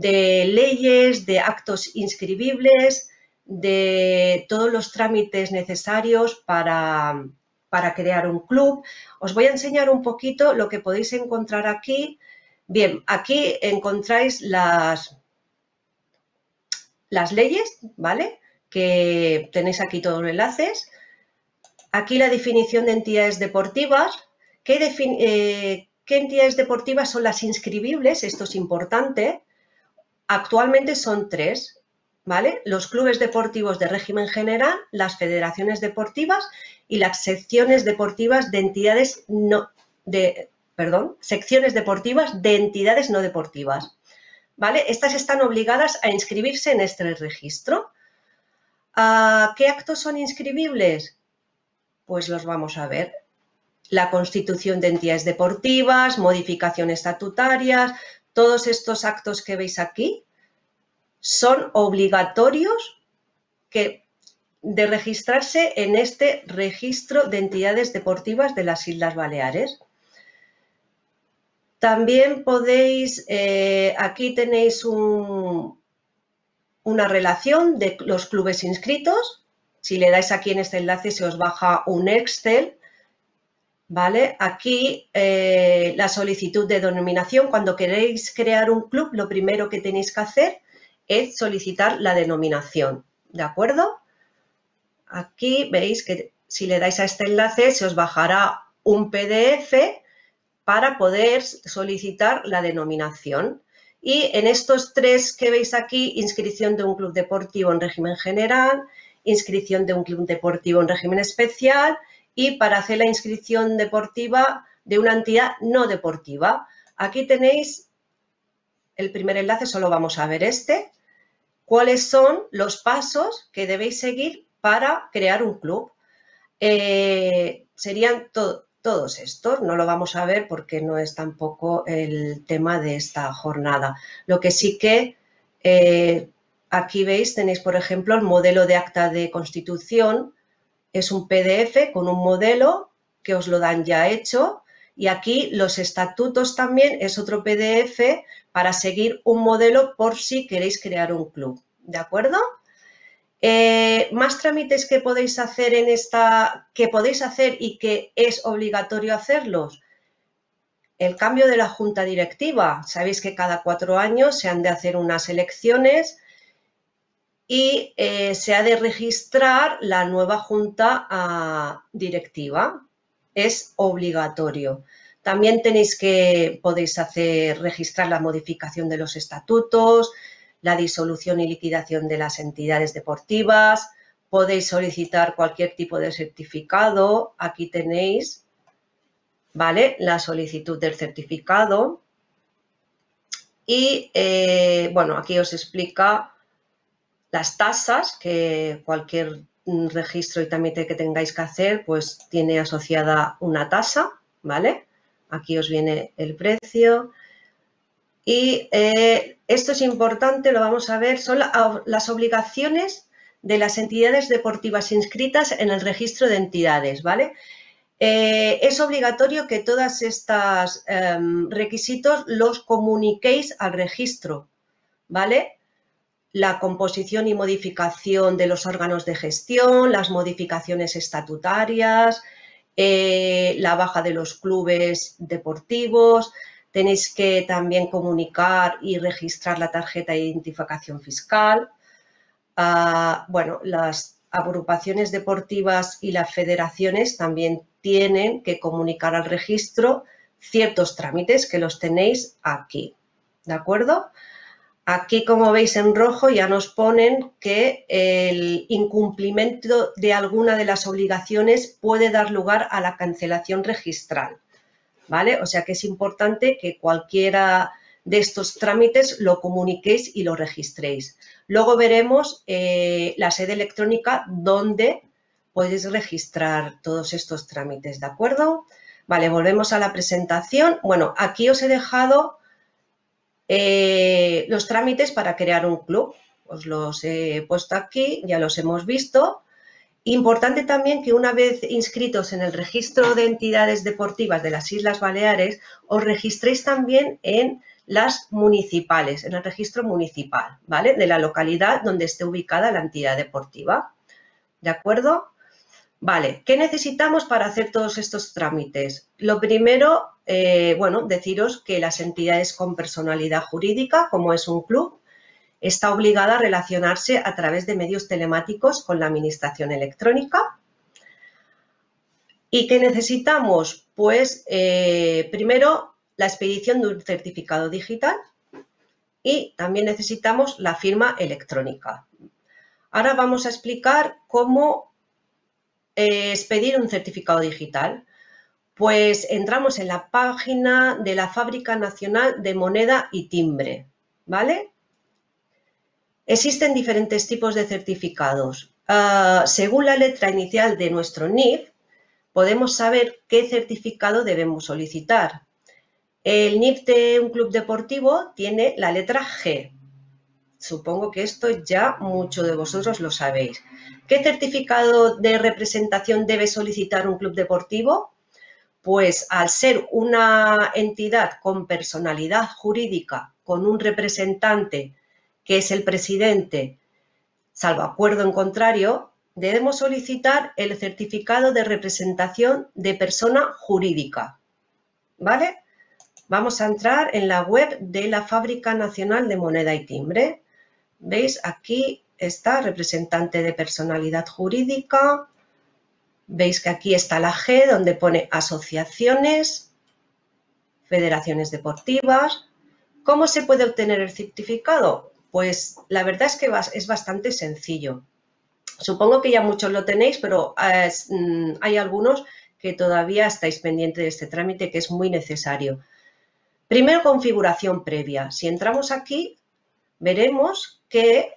de leyes, de actos inscribibles, de todos los trámites necesarios para crear un club. Os voy a enseñar un poquito lo que podéis encontrar aquí. Bien, aquí encontráis las leyes, ¿vale? Que tenéis aquí todos los enlaces. Aquí la definición de entidades deportivas. ¿Qué entidades deportivas son las inscribibles? Esto es importante. Actualmente son 3, ¿vale? Los clubes deportivos de régimen general, las federaciones deportivas y las secciones deportivas de entidades secciones deportivas de entidades no deportivas, ¿vale? Estas están obligadas a inscribirse en este registro. ¿Qué actos son inscribibles? Pues los vamos a ver. La constitución de entidades deportivas, modificaciones estatutarias, todos estos actos que veis aquí son obligatorios de registrarse en este registro de entidades deportivas de las Islas Baleares. También podéis, aquí tenéis una relación de los clubes inscritos. Si le dais aquí en este enlace se os baja un Excel, ¿vale? Aquí la solicitud de denominación. Cuando queréis crear un club, lo primero que tenéis que hacer es solicitar la denominación, ¿de acuerdo? Aquí veis que si le dais a este enlace se os bajará un PDF para poder solicitar la denominación. Y en estos 3 que veis aquí, inscripción de un club deportivo en régimen general, inscripción de un club deportivo en régimen especial y para hacer la inscripción deportiva de una entidad no deportiva. Aquí tenéis el primer enlace, solo vamos a ver este. ¿Cuáles son los pasos que debéis seguir para crear un club? Serían todos estos, no lo vamos a ver porque no es tampoco el tema de esta jornada. Lo que sí que aquí veis, tenéis por ejemplo el modelo de acta de constitución, es un PDF con un modelo que os lo dan ya hecho y aquí los estatutos también es otro PDF para seguir un modelo por si queréis crear un club, ¿de acuerdo? Más trámites que podéis hacer y que es obligatorio hacerlos. El cambio de la junta directiva. Sabéis que cada 4 años se han de hacer unas elecciones y se ha de registrar la nueva junta directiva. Es obligatorio. También podéis registrar la modificación de los estatutos, la disolución y liquidación de las entidades deportivas, podéis solicitar cualquier tipo de certificado, aquí tenéis, ¿vale? La solicitud del certificado y, bueno, aquí os explica las tasas que cualquier registro y trámite que tengáis que hacer, pues tiene asociada una tasa, ¿vale? Aquí os viene el precio. Y esto es importante, lo vamos a ver, son las obligaciones de las entidades deportivas inscritas en el registro de entidades, ¿vale? Es obligatorio que todos estos requisitos los comuniquéis al registro, ¿vale? La composición y modificación de los órganos de gestión, las modificaciones estatutarias, la baja de los clubes deportivos. Tenéis que también comunicar y registrar la tarjeta de identificación fiscal. Bueno, las agrupaciones deportivas y las federaciones también tienen que comunicar al registro ciertos trámites que los tenéis aquí, ¿de acuerdo? Aquí, como veis en rojo, ya nos ponen que el incumplimiento de alguna de las obligaciones puede dar lugar a la cancelación registral, ¿vale? O sea que es importante que cualquiera de estos trámites lo comuniquéis y lo registréis. Luego veremos la sede electrónica donde podéis registrar todos estos trámites, ¿de acuerdo? Vale, volvemos a la presentación. Bueno, aquí os he dejado los trámites para crear un club. Os los he puesto aquí, ya los hemos visto. Importante también que una vez inscritos en el registro de entidades deportivas de las Islas Baleares, os registréis también en las municipales, en el registro municipal, ¿vale? De la localidad donde esté ubicada la entidad deportiva. ¿De acuerdo? Vale, ¿qué necesitamos para hacer todos estos trámites? Lo primero, bueno, deciros que las entidades con personalidad jurídica, como es un club, está obligada a relacionarse a través de medios telemáticos con la administración electrónica. ¿Y qué necesitamos? Pues primero la expedición de un certificado digital y también necesitamos la firma electrónica. Ahora vamos a explicar cómo expedir un certificado digital. Pues entramos en la página de la Fábrica Nacional de Moneda y Timbre, ¿vale? Existen diferentes tipos de certificados. Según la letra inicial de nuestro NIF, podemos saber qué certificado debemos solicitar. El NIF de un club deportivo tiene la letra G. Supongo que esto ya muchos de vosotros lo sabéis. ¿Qué certificado de representación debe solicitar un club deportivo? Pues al ser una entidad con personalidad jurídica, con un representante que es el presidente, salvo acuerdo en contrario, debemos solicitar el certificado de representación de persona jurídica, ¿vale? Vamos a entrar en la web de la Fábrica Nacional de Moneda y Timbre. ¿Veis? Aquí está representante de personalidad jurídica. Veis que aquí está la G, donde pone asociaciones, federaciones deportivas. ¿Cómo se puede obtener el certificado? Pues la verdad es que es bastante sencillo. Supongo que ya muchos lo tenéis, pero hay algunos que todavía estáis pendientes de este trámite, que es muy necesario. Primero, configuración previa. Si entramos aquí, veremos que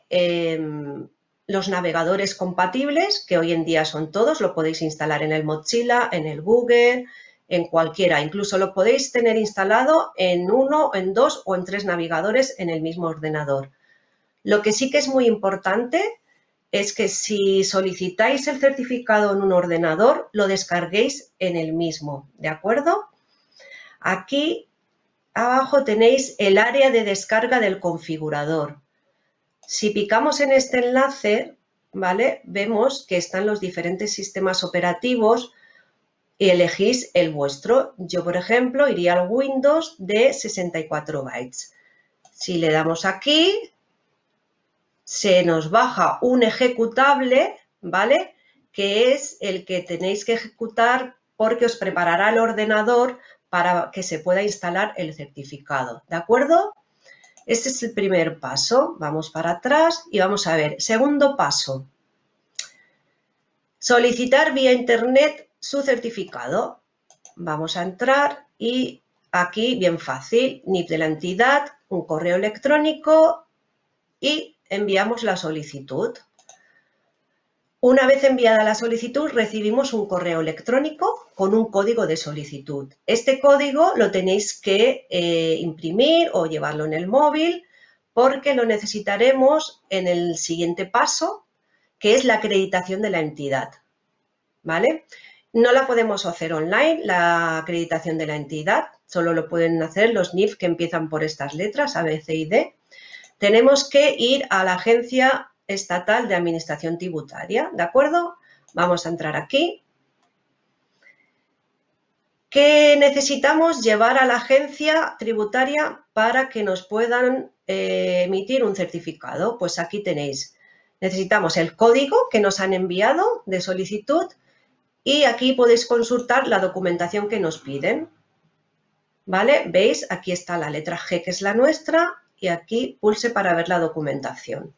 los navegadores compatibles, que hoy en día son todos, lo podéis instalar en el Mozilla, en el Google, en cualquiera. Incluso lo podéis tener instalado en 1, en 2 o en 3 navegadores en el mismo ordenador. Lo que sí que es muy importante es que si solicitáis el certificado en un ordenador, lo descarguéis en el mismo, ¿de acuerdo? Aquí abajo tenéis el área de descarga del configurador. Si picamos en este enlace, ¿vale? Vemos que están los diferentes sistemas operativos y elegís el vuestro. Yo, por ejemplo, iría al Windows de 64 bytes. Si le damos aquí, se nos baja un ejecutable, ¿vale? Que es el que tenéis que ejecutar porque os preparará el ordenador para que se pueda instalar el certificado, ¿de acuerdo? Este es el primer paso. Vamos para atrás y vamos a ver. Segundo paso. Solicitar vía internet su certificado. Vamos a entrar y aquí, bien fácil, NIF de la entidad, un correo electrónico y enviamos la solicitud. Una vez enviada la solicitud, recibimos un correo electrónico con un código de solicitud. Este código lo tenéis que imprimir o llevarlo en el móvil porque lo necesitaremos en el siguiente paso, que es la acreditación de la entidad, ¿vale? No la podemos hacer online, la acreditación de la entidad, solo lo pueden hacer los NIF que empiezan por estas letras, A, B, C y D. Tenemos que ir a la Agencia Estatal de Administración Tributaria, ¿de acuerdo? Vamos a entrar aquí. ¿Qué necesitamos llevar a la agencia tributaria para que nos puedan emitir un certificado? Pues aquí tenéis, necesitamos el código que nos han enviado de solicitud y aquí podéis consultar la documentación que nos piden, ¿vale? ¿Veis? Aquí está la letra G, que es la nuestra, y aquí pulse para ver la documentación.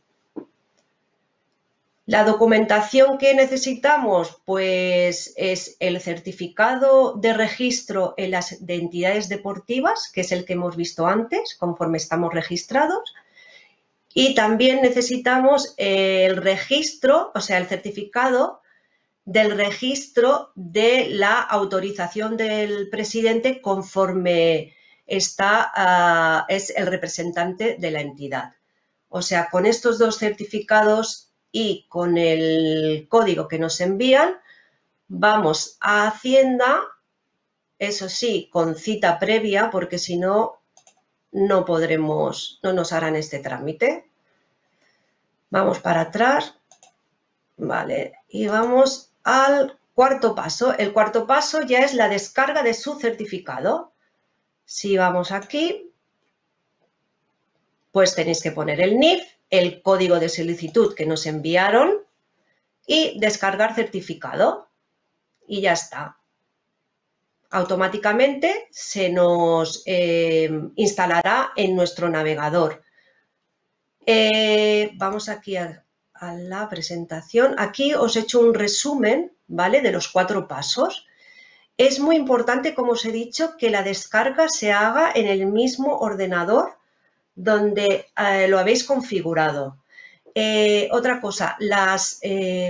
La documentación que necesitamos, pues es el certificado de registro en las de entidades deportivas, que es el que hemos visto antes, conforme estamos registrados. Y también necesitamos el registro, o sea, el certificado del registro de la autorización del presidente conforme está, es el representante de la entidad. O sea, con estos dos certificados y con el código que nos envían, vamos a Hacienda, eso sí, con cita previa, porque si no, no nos harán este trámite. Vamos para atrás, vale, y vamos al cuarto paso. El cuarto paso ya es la descarga de su certificado. Si vamos aquí, pues tenéis que poner el NIF, el código de solicitud que nos enviaron y descargar certificado. Y ya está. Automáticamente se nos instalará en nuestro navegador. Vamos aquí a la presentación. Aquí os he hecho un resumen, ¿vale?, de los 4 pasos. Es muy importante, como os he dicho, que la descarga se haga en el mismo ordenador donde lo habéis configurado. Otra cosa, las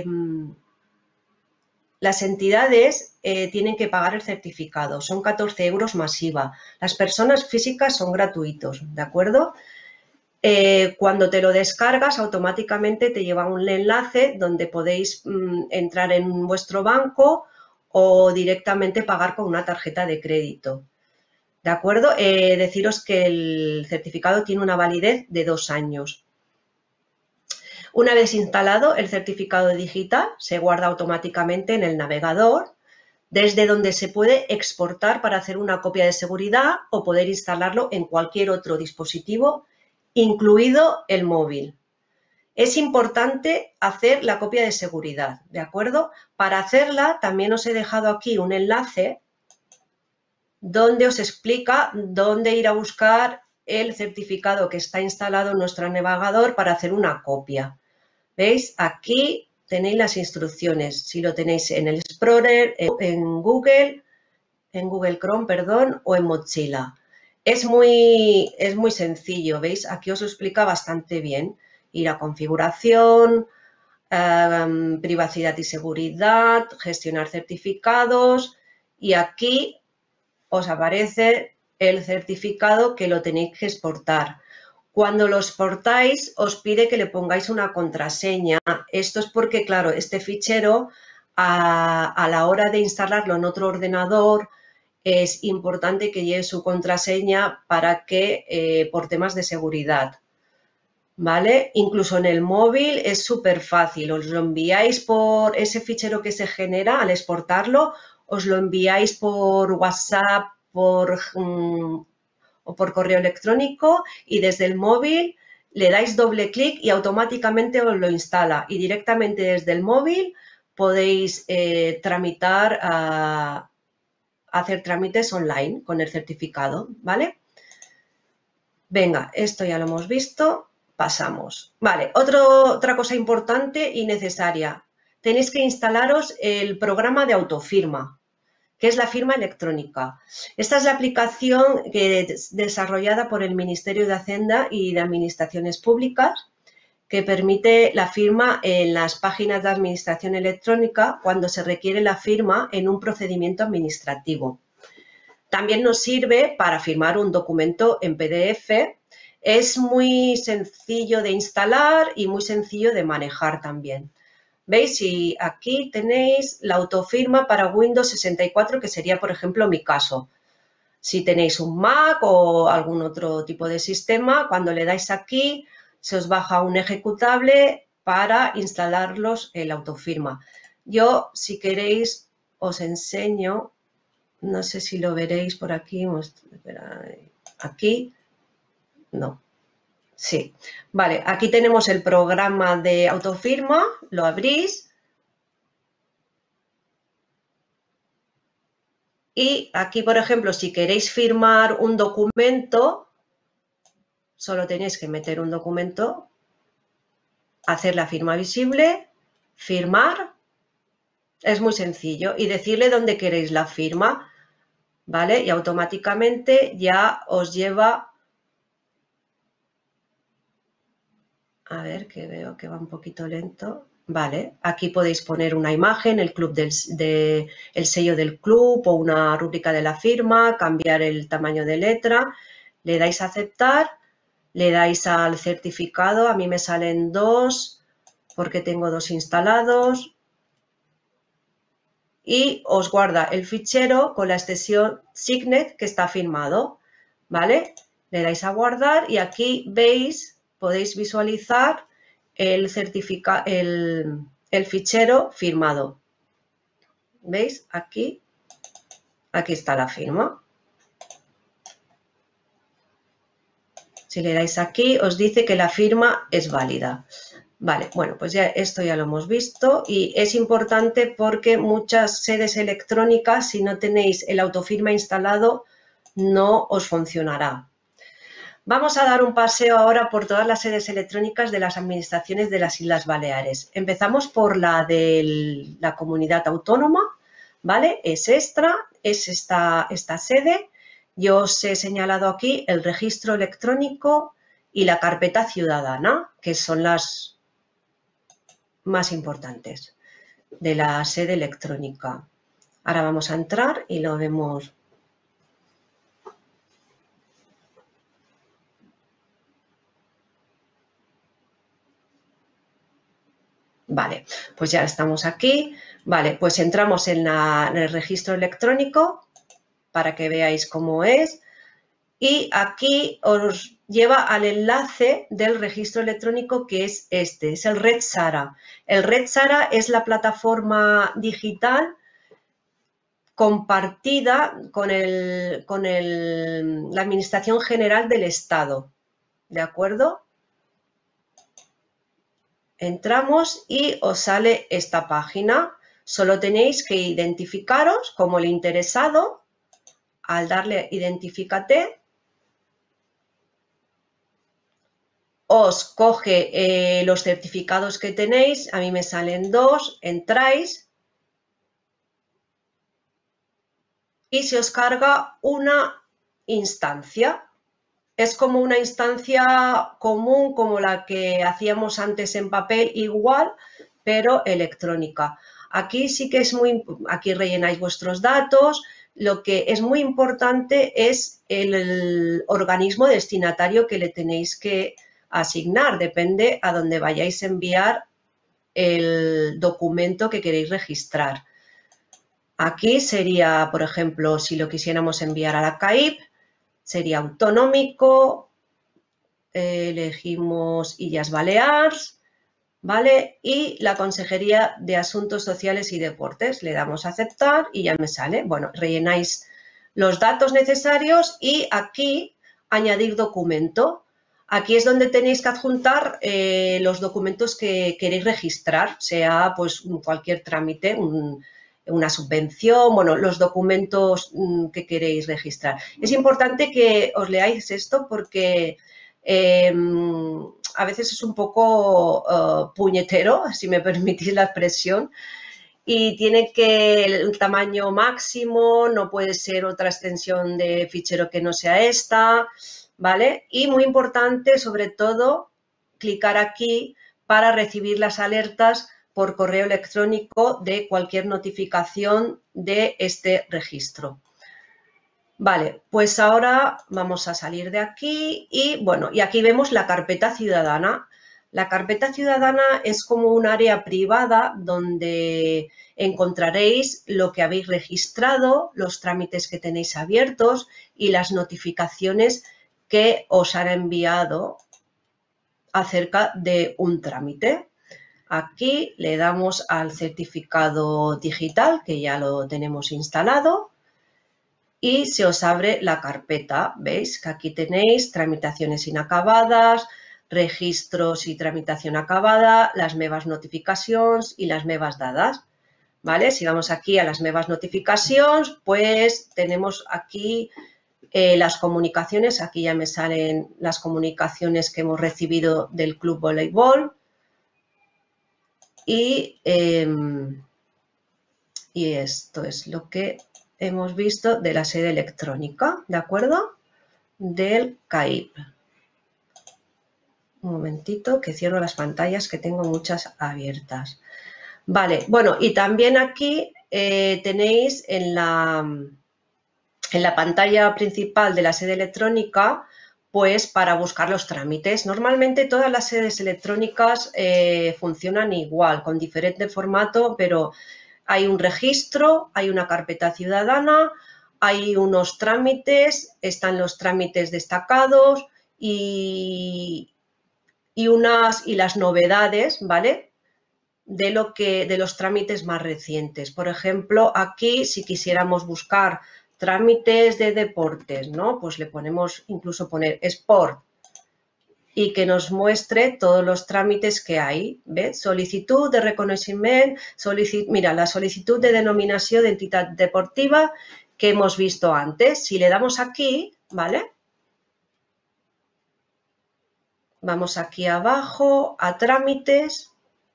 entidades tienen que pagar el certificado, son 14 euros más IVA. Las personas físicas son gratuitos, ¿de acuerdo? Cuando te lo descargas, automáticamente te lleva un enlace donde podéis entrar en vuestro banco o directamente pagar con una tarjeta de crédito. ¿De acuerdo? Deciros que el certificado tiene una validez de 2 años. Una vez instalado, el certificado digital se guarda automáticamente en el navegador, desde donde se puede exportar para hacer una copia de seguridad o poder instalarlo en cualquier otro dispositivo, incluido el móvil. Es importante hacer la copia de seguridad, ¿de acuerdo? Para hacerla también os he dejado aquí un enlace donde os explica dónde ir a buscar el certificado que está instalado en nuestro navegador para hacer una copia. ¿Veis? Aquí tenéis las instrucciones, si lo tenéis en el Explorer, en Google Chrome, perdón, o en Mozilla. Es muy sencillo, ¿veis? Aquí os lo explica bastante bien. Ir a configuración, privacidad y seguridad, gestionar certificados y aquí os aparece el certificado que lo tenéis que exportar. Cuando lo exportáis os pide que le pongáis una contraseña. Esto es porque, claro, este fichero a la hora de instalarlo en otro ordenador es importante que lleve su contraseña para que, por temas de seguridad, ¿vale? Incluso en el móvil es súper fácil, os lo enviáis por ese fichero que se genera al exportarlo, os lo enviáis por WhatsApp o por correo electrónico y desde el móvil le dais doble clic y automáticamente os lo instala y directamente desde el móvil podéis hacer trámites online con el certificado, ¿vale? Venga, esto ya lo hemos visto, pasamos. Vale, otra cosa importante y necesaria. Tenéis que instalaros el programa de autofirma, que es la firma electrónica. Esta es la aplicación que es desarrollada por el Ministerio de Hacienda y de Administraciones Públicas, que permite la firma en las páginas de administración electrónica cuando se requiere la firma en un procedimiento administrativo. También nos sirve para firmar un documento en PDF. Es muy sencillo de instalar y muy sencillo de manejar también. ¿Veis? Y aquí tenéis la autofirma para Windows 64, que sería, por ejemplo, mi caso. Si tenéis un Mac o algún otro tipo de sistema, cuando le dais aquí, se os baja un ejecutable para instalarlos en la autofirma. Yo, si queréis, os enseño, no sé si lo veréis por aquí, aquí, no. Sí, vale, aquí tenemos el programa de autofirma, lo abrís y aquí, por ejemplo, si queréis firmar un documento, solo tenéis que meter un documento, hacer la firma visible, firmar, es muy sencillo, y decirle dónde queréis la firma, ¿vale? Y automáticamente ya os lleva. A ver, que veo que va un poquito lento. Vale, aquí podéis poner una imagen, el sello del club o una rúbrica de la firma, cambiar el tamaño de letra, le dais a aceptar, le dais al certificado, a mí me salen 2 porque tengo 2 instalados y os guarda el fichero con la extensión Signet que está firmado, ¿vale? Le dais a guardar y aquí veis, podéis visualizar el fichero firmado. ¿Veis? Aquí está la firma. Si le dais aquí, os dice que la firma es válida. Vale, bueno, pues ya esto ya lo hemos visto y es importante porque muchas sedes electrónicas, si no tenéis el autofirma instalado, no os funcionará. Vamos a dar un paseo ahora por todas las sedes electrónicas de las administraciones de las Islas Baleares. Empezamos por la de la comunidad autónoma, ¿vale? Es esta sede. Yo os he señalado aquí el registro electrónico y la carpeta ciudadana, que son las más importantes de la sede electrónica. Ahora vamos a entrar y lo vemos. Vale, pues ya estamos aquí. Vale, pues entramos en el registro electrónico para que veáis cómo es. Y aquí os lleva al enlace del registro electrónico que es este, es el Red SARA. El Red SARA es la plataforma digital compartida con la Administración General del Estado, ¿de acuerdo? Entramos y os sale esta página. Solo tenéis que identificaros como el interesado. Al darle Identifícate, os coge los certificados que tenéis. A mí me salen 2. Entráis y se os carga una instancia. Es como una instancia común, como la que hacíamos antes en papel, igual, pero electrónica. Aquí sí que es aquí rellenáis vuestros datos. Lo que es muy importante es el organismo destinatario que le tenéis que asignar. Depende a dónde vayáis a enviar el documento que queréis registrar. Aquí sería, por ejemplo, si lo quisiéramos enviar a la CAIP, sería autonómico, elegimos Illes Balears, ¿vale? Y la Consejería de Asuntos Sociales y Deportes. Le damos a aceptar y ya me sale. Bueno, rellenáis los datos necesarios y aquí añadir documento. Aquí es donde tenéis que adjuntar los documentos que queréis registrar, sea pues cualquier trámite, una subvención, bueno, los documentos que queréis registrar. Es importante que os leáis esto porque a veces es un poco puñetero, si me permitís la expresión, y tiene que el tamaño máximo, no puede ser otra extensión de fichero que no sea esta, ¿vale? Y muy importante, sobre todo, clicar aquí para recibir las alertas por correo electrónico de cualquier notificación de este registro. Vale, pues ahora vamos a salir de aquí y bueno, y aquí vemos la carpeta ciudadana. La carpeta ciudadana es como un área privada donde encontraréis lo que habéis registrado, los trámites que tenéis abiertos y las notificaciones que os han enviado acerca de un trámite. Aquí le damos al certificado digital, que ya lo tenemos instalado, y se os abre la carpeta. ¿Veis? Que aquí tenéis tramitaciones inacabadas, registros y tramitación acabada, las meves notificacions y las meves dades. ¿Vale? Si vamos aquí a las meves notificacions, pues tenemos aquí las comunicaciones. Aquí ya me salen las comunicaciones que hemos recibido del Club Voleibol. Y esto es lo que hemos visto de la sede electrónica, ¿de acuerdo? Del CAIP. Un momentito que cierro las pantallas que tengo muchas abiertas. Vale, bueno, y también aquí tenéis en la pantalla principal de la sede electrónica, pues para buscar los trámites. Normalmente todas las sedes electrónicas funcionan igual, con diferente formato, pero hay un registro, hay una carpeta ciudadana, hay unos trámites, están los trámites destacados y las novedades, ¿vale? De los trámites más recientes. Por ejemplo, aquí si quisiéramos buscar trámites de deportes, ¿no? Pues le ponemos, incluso poner Sport y que nos muestre todos los trámites que hay. ¿Ves? Solicitud de reconocimiento, mira, la solicitud de denominación de entidad deportiva que hemos visto antes. Si le damos aquí, ¿vale? Vamos aquí abajo a trámites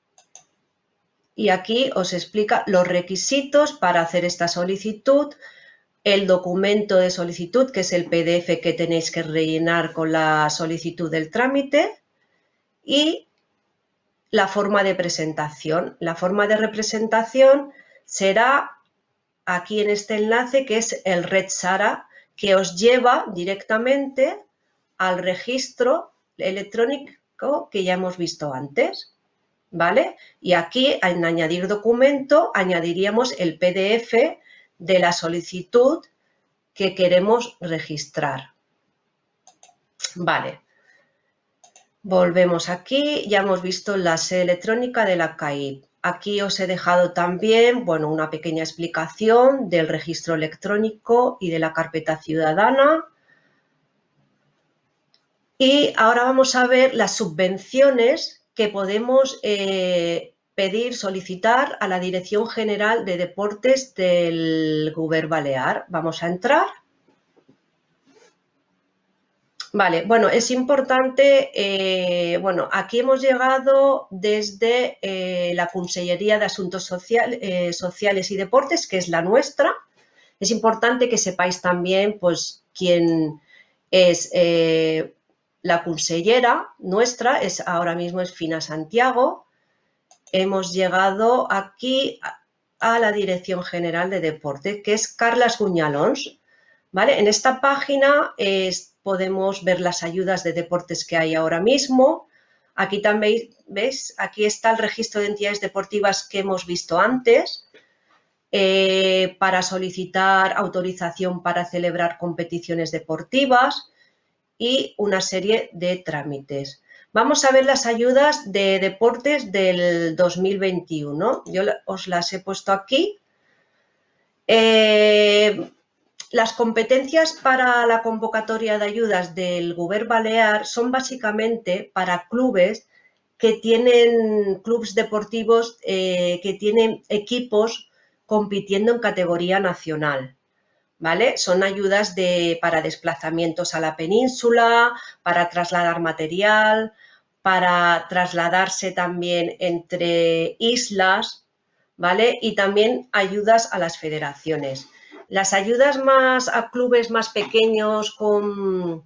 y aquí os explica los requisitos para hacer esta solicitud, el documento de solicitud, que es el PDF que tenéis que rellenar con la solicitud del trámite, y la forma de presentación. La forma de representación será aquí en este enlace, que es el Red Sara, que os lleva directamente al registro electrónico que ya hemos visto antes, ¿vale? Y aquí, en añadir documento, añadiríamos el PDF de la solicitud que queremos registrar. Vale. Volvemos aquí, ya hemos visto la sede electrónica de la CAIP. Aquí os he dejado también, bueno, una pequeña explicación del registro electrónico y de la carpeta ciudadana. Y ahora vamos a ver las subvenciones que podemos pedir, solicitar a la Dirección General de Deportes del Govern Balear. Vamos a entrar. Vale, bueno, es importante, bueno, aquí hemos llegado desde la Consellería de Asuntos Sociales y Deportes, que es la nuestra. Es importante que sepáis también, pues, quién es la consellera nuestra, ahora mismo es Fina Santiago. Hemos llegado aquí a la Dirección General de Deportes, que es Carles Guñalons, ¿vale? En esta página podemos ver las ayudas de deportes que hay ahora mismo. Aquí también, ¿ves? Aquí está el registro de entidades deportivas que hemos visto antes, para solicitar autorización para celebrar competiciones deportivas y una serie de trámites. Vamos a ver las ayudas de deportes del 2021. Yo os las he puesto aquí. Las competencias para la convocatoria de ayudas del Govern Balear son básicamente para clubes que tienen clubes deportivos, que tienen equipos compitiendo en categoría nacional, ¿vale? Son ayudas para desplazamientos a la península, para trasladar material, para trasladarse también entre islas, ¿vale? Y también ayudas a las federaciones. Las ayudas a clubes más pequeños con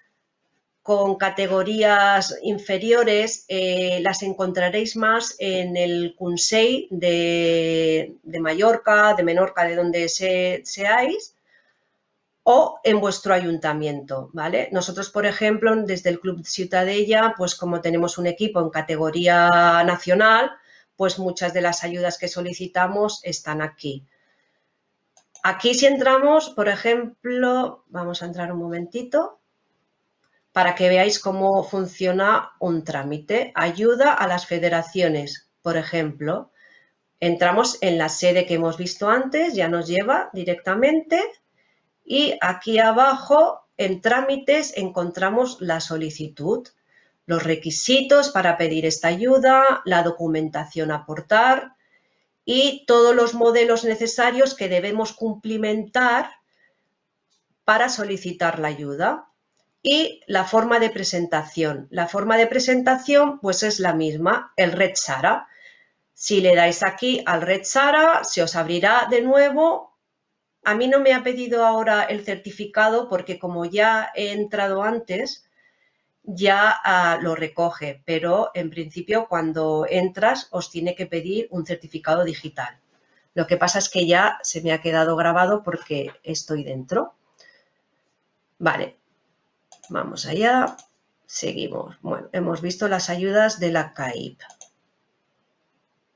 categorías inferiores las encontraréis más en el Consell de Mallorca, de Menorca, de donde seáis, o en vuestro ayuntamiento, ¿vale? Nosotros, por ejemplo, desde el Club Ciutadella, pues como tenemos un equipo en categoría nacional, pues muchas de las ayudas que solicitamos están aquí. Aquí si entramos, por ejemplo, vamos a entrar un momentito para que veáis cómo funciona un trámite. Ayuda a las federaciones, por ejemplo. Entramos en la sede que hemos visto antes, ya nos lleva directamente y aquí abajo en trámites encontramos la solicitud, los requisitos para pedir esta ayuda, la documentación a aportar y todos los modelos necesarios que debemos cumplimentar para solicitar la ayuda. Y la forma de presentación. La forma de presentación pues es la misma, el Red Sara. Si le dais aquí al Red Sara, se os abrirá de nuevo. A mí no me ha pedido ahora el certificado porque como ya he entrado antes, ya lo recoge, pero en principio cuando entras os tiene que pedir un certificado digital. Lo que pasa es que ya se me ha quedado grabado porque estoy dentro. Vale, vamos allá, seguimos. Bueno, hemos visto las ayudas de la CAIP.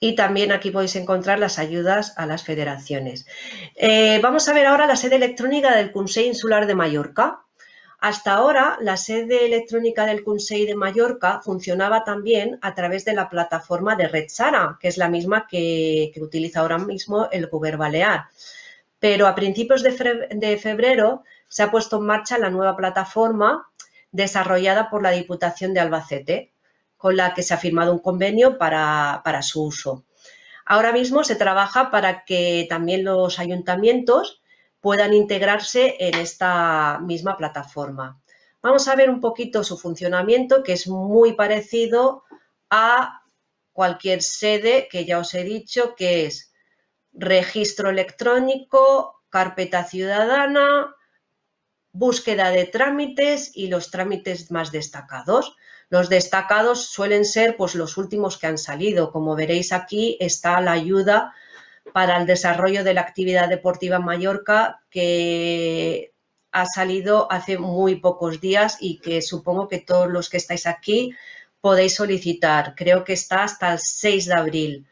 y también aquí podéis encontrar las ayudas a las federaciones. Vamos a ver ahora la sede electrónica del Consell Insular de Mallorca. Hasta ahora, la sede electrónica del Consell de Mallorca funcionaba también a través de la plataforma de Red Sara, que es la misma que utiliza ahora mismo el Govern Balear. Pero a principios de febrero se ha puesto en marcha la nueva plataforma desarrollada por la Diputación de Albacete, con la que se ha firmado un convenio para su uso. Ahora mismo se trabaja para que también los ayuntamientos puedan integrarse en esta misma plataforma. Vamos a ver un poquito su funcionamiento, que es muy parecido a cualquier sede que ya os he dicho, que es registro electrónico, carpeta ciudadana, búsqueda de trámites y los trámites más destacados. Los destacados suelen ser pues, los últimos que han salido. Como veréis aquí está la ayuda para el desarrollo de la actividad deportiva en Mallorca, que ha salido hace muy pocos días y que supongo que todos los que estáis aquí podéis solicitar. Creo que está hasta el 6 de abril.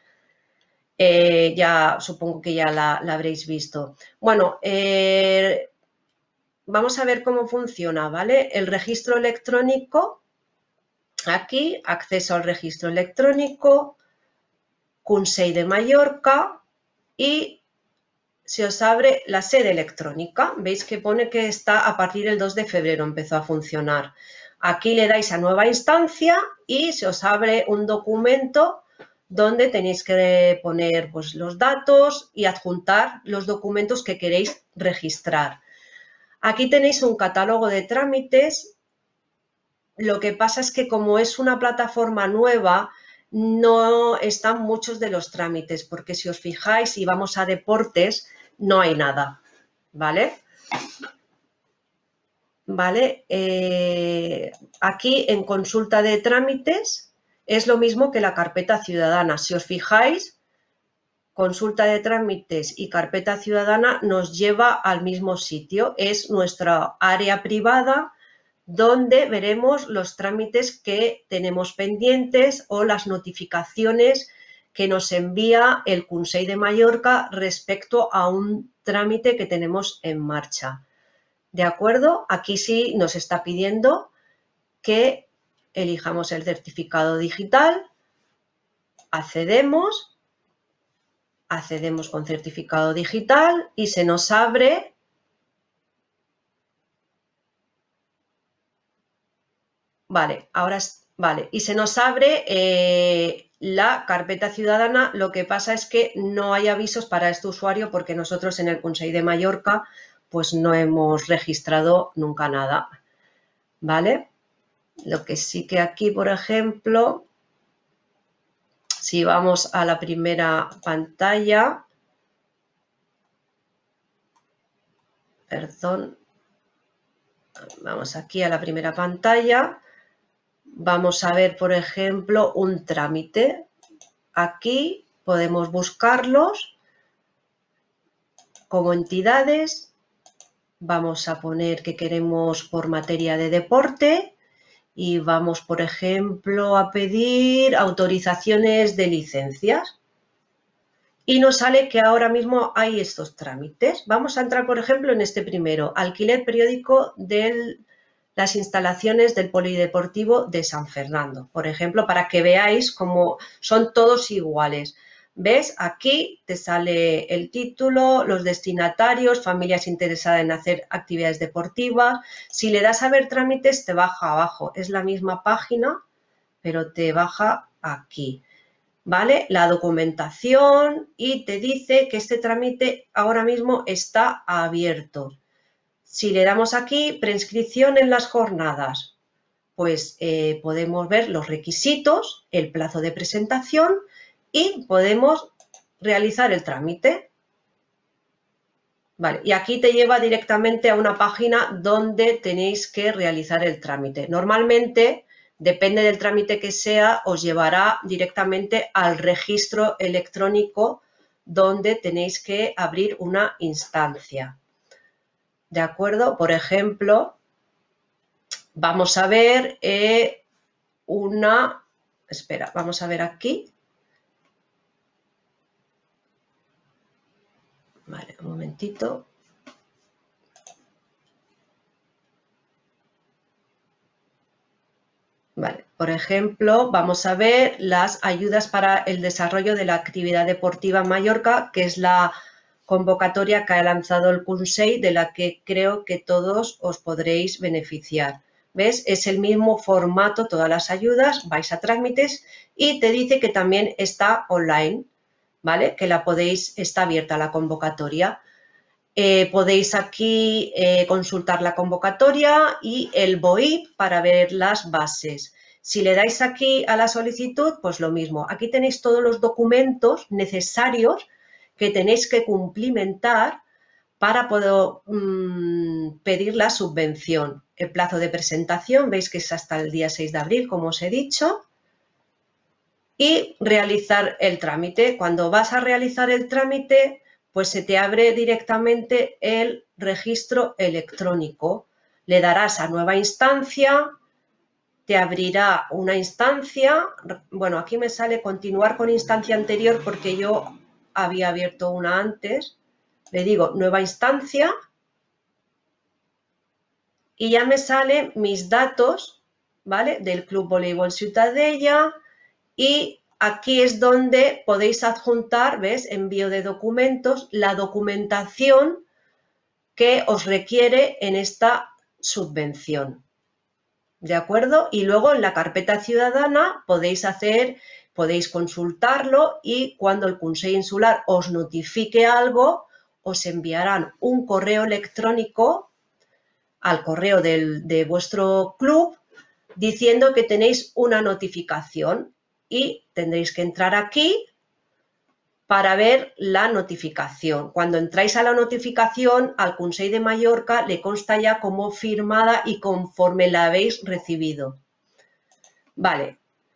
Ya supongo que ya la habréis visto. Bueno, vamos a ver cómo funciona, ¿vale? El registro electrónico, aquí, acceso al registro electrónico, Consell de Mallorca y se os abre la sede electrónica. Veis que pone que está a partir del 2 de febrero, empezó a funcionar. Aquí le dais a nueva instancia y se os abre un documento donde tenéis que poner pues, los datos y adjuntar los documentos que queréis registrar. Aquí tenéis un catálogo de trámites. Lo que pasa es que como es una plataforma nueva, no están muchos de los trámites, porque si os fijáis y vamos a deportes, no hay nada, ¿vale? ¿Vale? Aquí en consulta de trámites es lo mismo que la carpeta ciudadana. Si os fijáis, consulta de trámites y carpeta ciudadana nos lleva al mismo sitio. Es nuestra área privada donde veremos los trámites que tenemos pendientes o las notificaciones que nos envía el Consell de Mallorca respecto a un trámite que tenemos en marcha. ¿De acuerdo? Aquí sí nos está pidiendo que elijamos el certificado digital, accedemos con certificado digital y se nos abre y se nos abre la carpeta ciudadana. Lo que pasa es que no hay avisos para este usuario porque nosotros en el Consell de Mallorca pues no hemos registrado nunca nada, ¿vale? Lo que sí que aquí, por ejemplo, si vamos a la primera pantalla, perdón, vamos aquí a la primera pantalla, vamos a ver, por ejemplo, un trámite. Aquí podemos buscarlos como entidades. Vamos a poner que queremos por materia de deporte y vamos, por ejemplo, a pedir autorizaciones de licencias. Y nos sale que ahora mismo hay estos trámites. Vamos a entrar, por ejemplo, en este primero, alquiler periódico de las instalaciones del Polideportivo de San Fernando, por ejemplo, para que veáis cómo son todos iguales. ¿Ves? Aquí te sale el título, los destinatarios, familias interesadas en hacer actividades deportivas. Si le das a ver trámites, te baja abajo. Es la misma página, pero te baja aquí. ¿Vale? La documentación y te dice que este trámite ahora mismo está abierto. Si le damos aquí, preinscripción en las jornadas, pues podemos ver los requisitos, el plazo de presentación y podemos realizar el trámite. Vale, y aquí te lleva directamente a una página donde tenéis que realizar el trámite. Normalmente, depende del trámite que sea, os llevará directamente al registro electrónico donde tenéis que abrir una instancia. ¿De acuerdo? Por ejemplo, vamos a ver vamos a ver aquí. Vale, un momentito. Vale, por ejemplo, vamos a ver las ayudas para el desarrollo de la actividad deportiva en Mallorca, que es la convocatoria que ha lanzado el Consell, de la que creo que todos os podréis beneficiar. ¿Ves? Es el mismo formato, todas las ayudas, vais a trámites y te dice que también está online, ¿vale? Que la podéis, está abierta la convocatoria. Podéis aquí consultar la convocatoria y el BOIP para ver las bases. Si le dais aquí a la solicitud, pues lo mismo. Aquí tenéis todos los documentos necesarios que tenéis que cumplimentar para poder pedir la subvención. El plazo de presentación, veis que es hasta el día 6 de abril, como os he dicho, y realizar el trámite. Cuando vas a realizar el trámite, pues se te abre directamente el registro electrónico. Le darás a nueva instancia, te abrirá una instancia. Bueno, aquí me sale continuar con instancia anterior porque yo había abierto una antes. Le digo nueva instancia y ya me salen mis datos, ¿vale? Del Club Voleibol Ciutadella y aquí es donde podéis adjuntar, ¿ves? Envío de documentos, la documentación que os requiere en esta subvención. ¿De acuerdo? Y luego en la carpeta ciudadana podéis consultarlo y cuando el Consell Insular os notifique algo, os enviarán un correo electrónico al correo de vuestro club diciendo que tenéis una notificación y tendréis que entrar aquí para ver la notificación. Cuando entráis a la notificación, al Consell de Mallorca le consta ya como firmada y conforme la habéis recibido. Vale.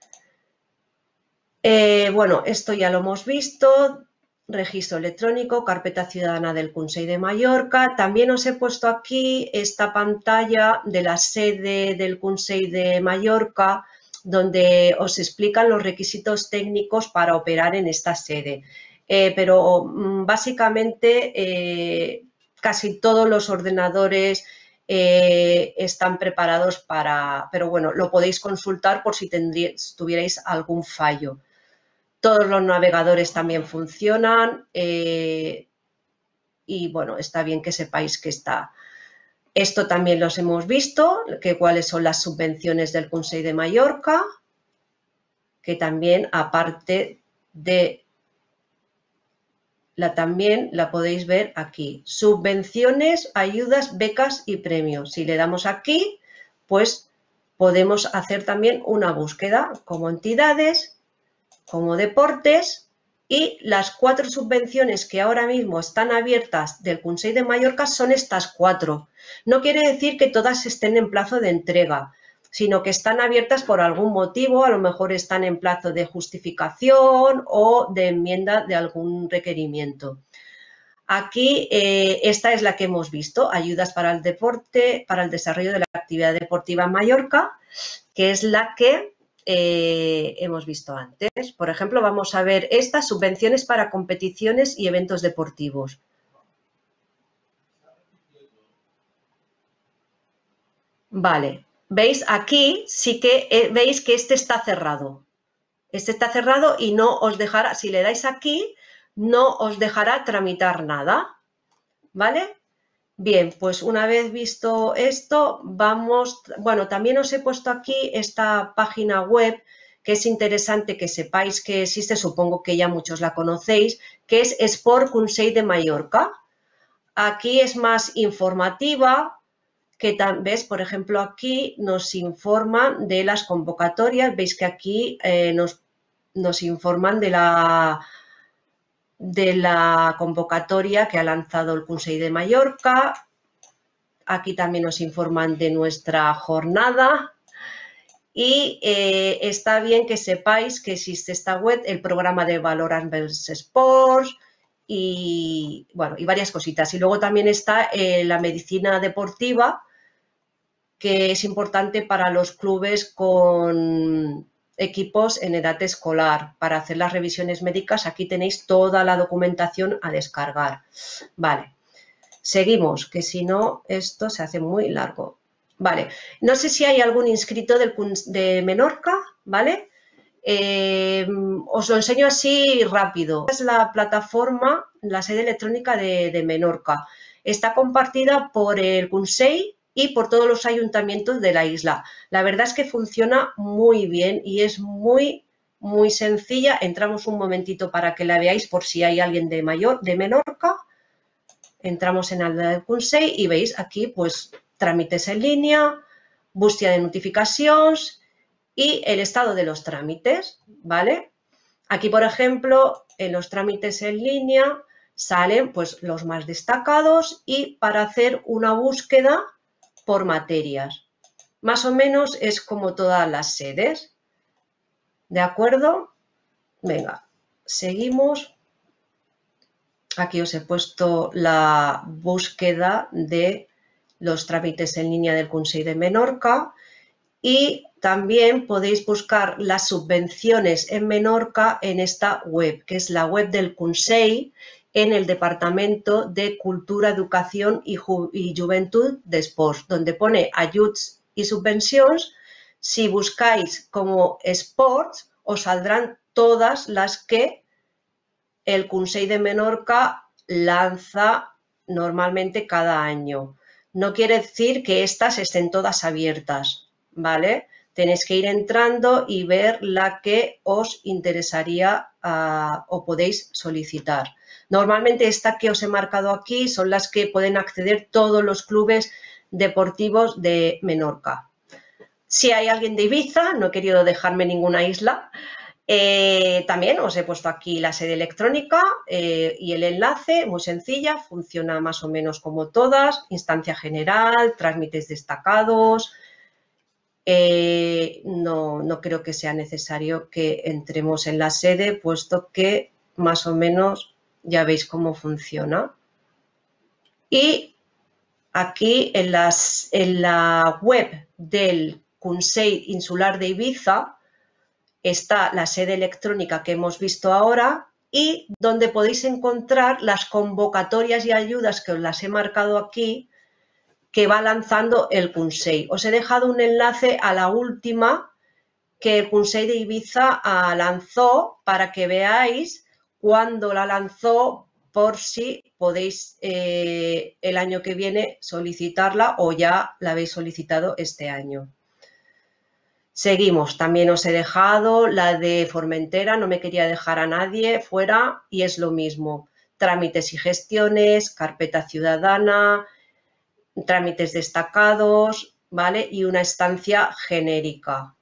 Bueno, esto ya lo hemos visto. Registro electrónico, carpeta ciudadana del Consell de Mallorca. También os he puesto aquí esta pantalla de la sede del Consell de Mallorca, donde os explican los requisitos técnicos para operar en esta sede. Pero básicamente casi todos los ordenadores están preparados para, pero bueno, lo podéis consultar por si tuvierais algún fallo. Todos los navegadores también funcionan y bueno, está bien que sepáis que está. Esto también los hemos visto, que cuáles son las subvenciones del Consell de Mallorca, que también aparte de también la podéis ver aquí. Subvenciones, ayudas, becas y premios. Si le damos aquí, pues podemos hacer también una búsqueda como entidades, como deportes y las 4 subvenciones que ahora mismo están abiertas del Consell de Mallorca son estas 4. No quiere decir que todas estén en plazo de entrega, sino que están abiertas por algún motivo, a lo mejor están en plazo de justificación o de enmienda de algún requerimiento. Aquí esta es la que hemos visto, ayudas para el deporte, para el desarrollo de la actividad deportiva en Mallorca, que es la que hemos visto antes. Por ejemplo, vamos a ver estas subvenciones para competiciones y eventos deportivos. Vale, veis aquí sí que veis que este está cerrado. Este está cerrado y no os dejará, si le dais aquí, no os dejará tramitar nada. ¿Vale? Bien, pues una vez visto esto, vamos, bueno, también os he puesto aquí esta página web que es interesante que sepáis que existe, supongo que ya muchos la conocéis, que es Sport Consell de Mallorca. Aquí es más informativa, que ves, por ejemplo, aquí nos informan de las convocatorias, veis que aquí nos informan de la convocatoria que ha lanzado el Consell de Mallorca. Aquí también nos informan de nuestra jornada y está bien que sepáis que existe esta web, el programa de Valorant Sports y, bueno, y varias cositas. Y luego también está la medicina deportiva, que es importante para los clubes con equipos en edad escolar. Para hacer las revisiones médicas, aquí tenéis toda la documentación a descargar. Vale, seguimos, que si no, esto se hace muy largo. Vale, no sé si hay algún inscrito de Menorca, ¿vale? Os lo enseño así rápido. Es la plataforma, la sede electrónica de Menorca. Está compartida por el Consell y por todos los ayuntamientos de la isla. La verdad es que funciona muy bien y es muy sencilla. Entramos un momentito para que la veáis por si hay alguien de Menorca. Entramos en el del Consell y veis aquí pues trámites en línea, búsqueda de notificaciones y el estado de los trámites, ¿vale? Aquí, por ejemplo, en los trámites en línea salen pues los más destacados y para hacer una búsqueda por materias. Más o menos es como todas las sedes. ¿De acuerdo? Venga, seguimos. Aquí os he puesto la búsqueda de los trámites en línea del Consell de Menorca y también podéis buscar las subvenciones en Menorca en esta web, que es la web del Consell, en el Departamento de Cultura, Educación y Juventud de Sports, donde pone ajuts y subvenciones. Si buscáis como Sports, os saldrán todas las que el Consell de Menorca lanza normalmente cada año. No quiere decir que estas estén todas abiertas, ¿vale? Tenéis que ir entrando y ver la que os interesaría o podéis solicitar. Normalmente esta que os he marcado aquí son las que pueden acceder todos los clubes deportivos de Menorca. Si hay alguien de Ibiza, no he querido dejarme ninguna isla, también os he puesto aquí la sede electrónica y el enlace, muy sencilla, funciona más o menos como todas, instancia general, trámites destacados. No creo que sea necesario que entremos en la sede, puesto que más o menos ya veis cómo funciona. Y aquí en la web del Consell Insular de Ibiza está la sede electrónica que hemos visto ahora y donde podéis encontrar las convocatorias y ayudas que os las he marcado aquí que va lanzando el Consell. Os he dejado un enlace a la última que el Consell de Ibiza lanzó para que veáis cuándo la lanzó, por si podéis el año que viene solicitarla o ya la habéis solicitado este año. Seguimos, también os he dejado la de Formentera, no me quería dejar a nadie fuera y es lo mismo. Trámites y gestiones, carpeta ciudadana, trámites destacados, ¿vale? Y una estancia genérica.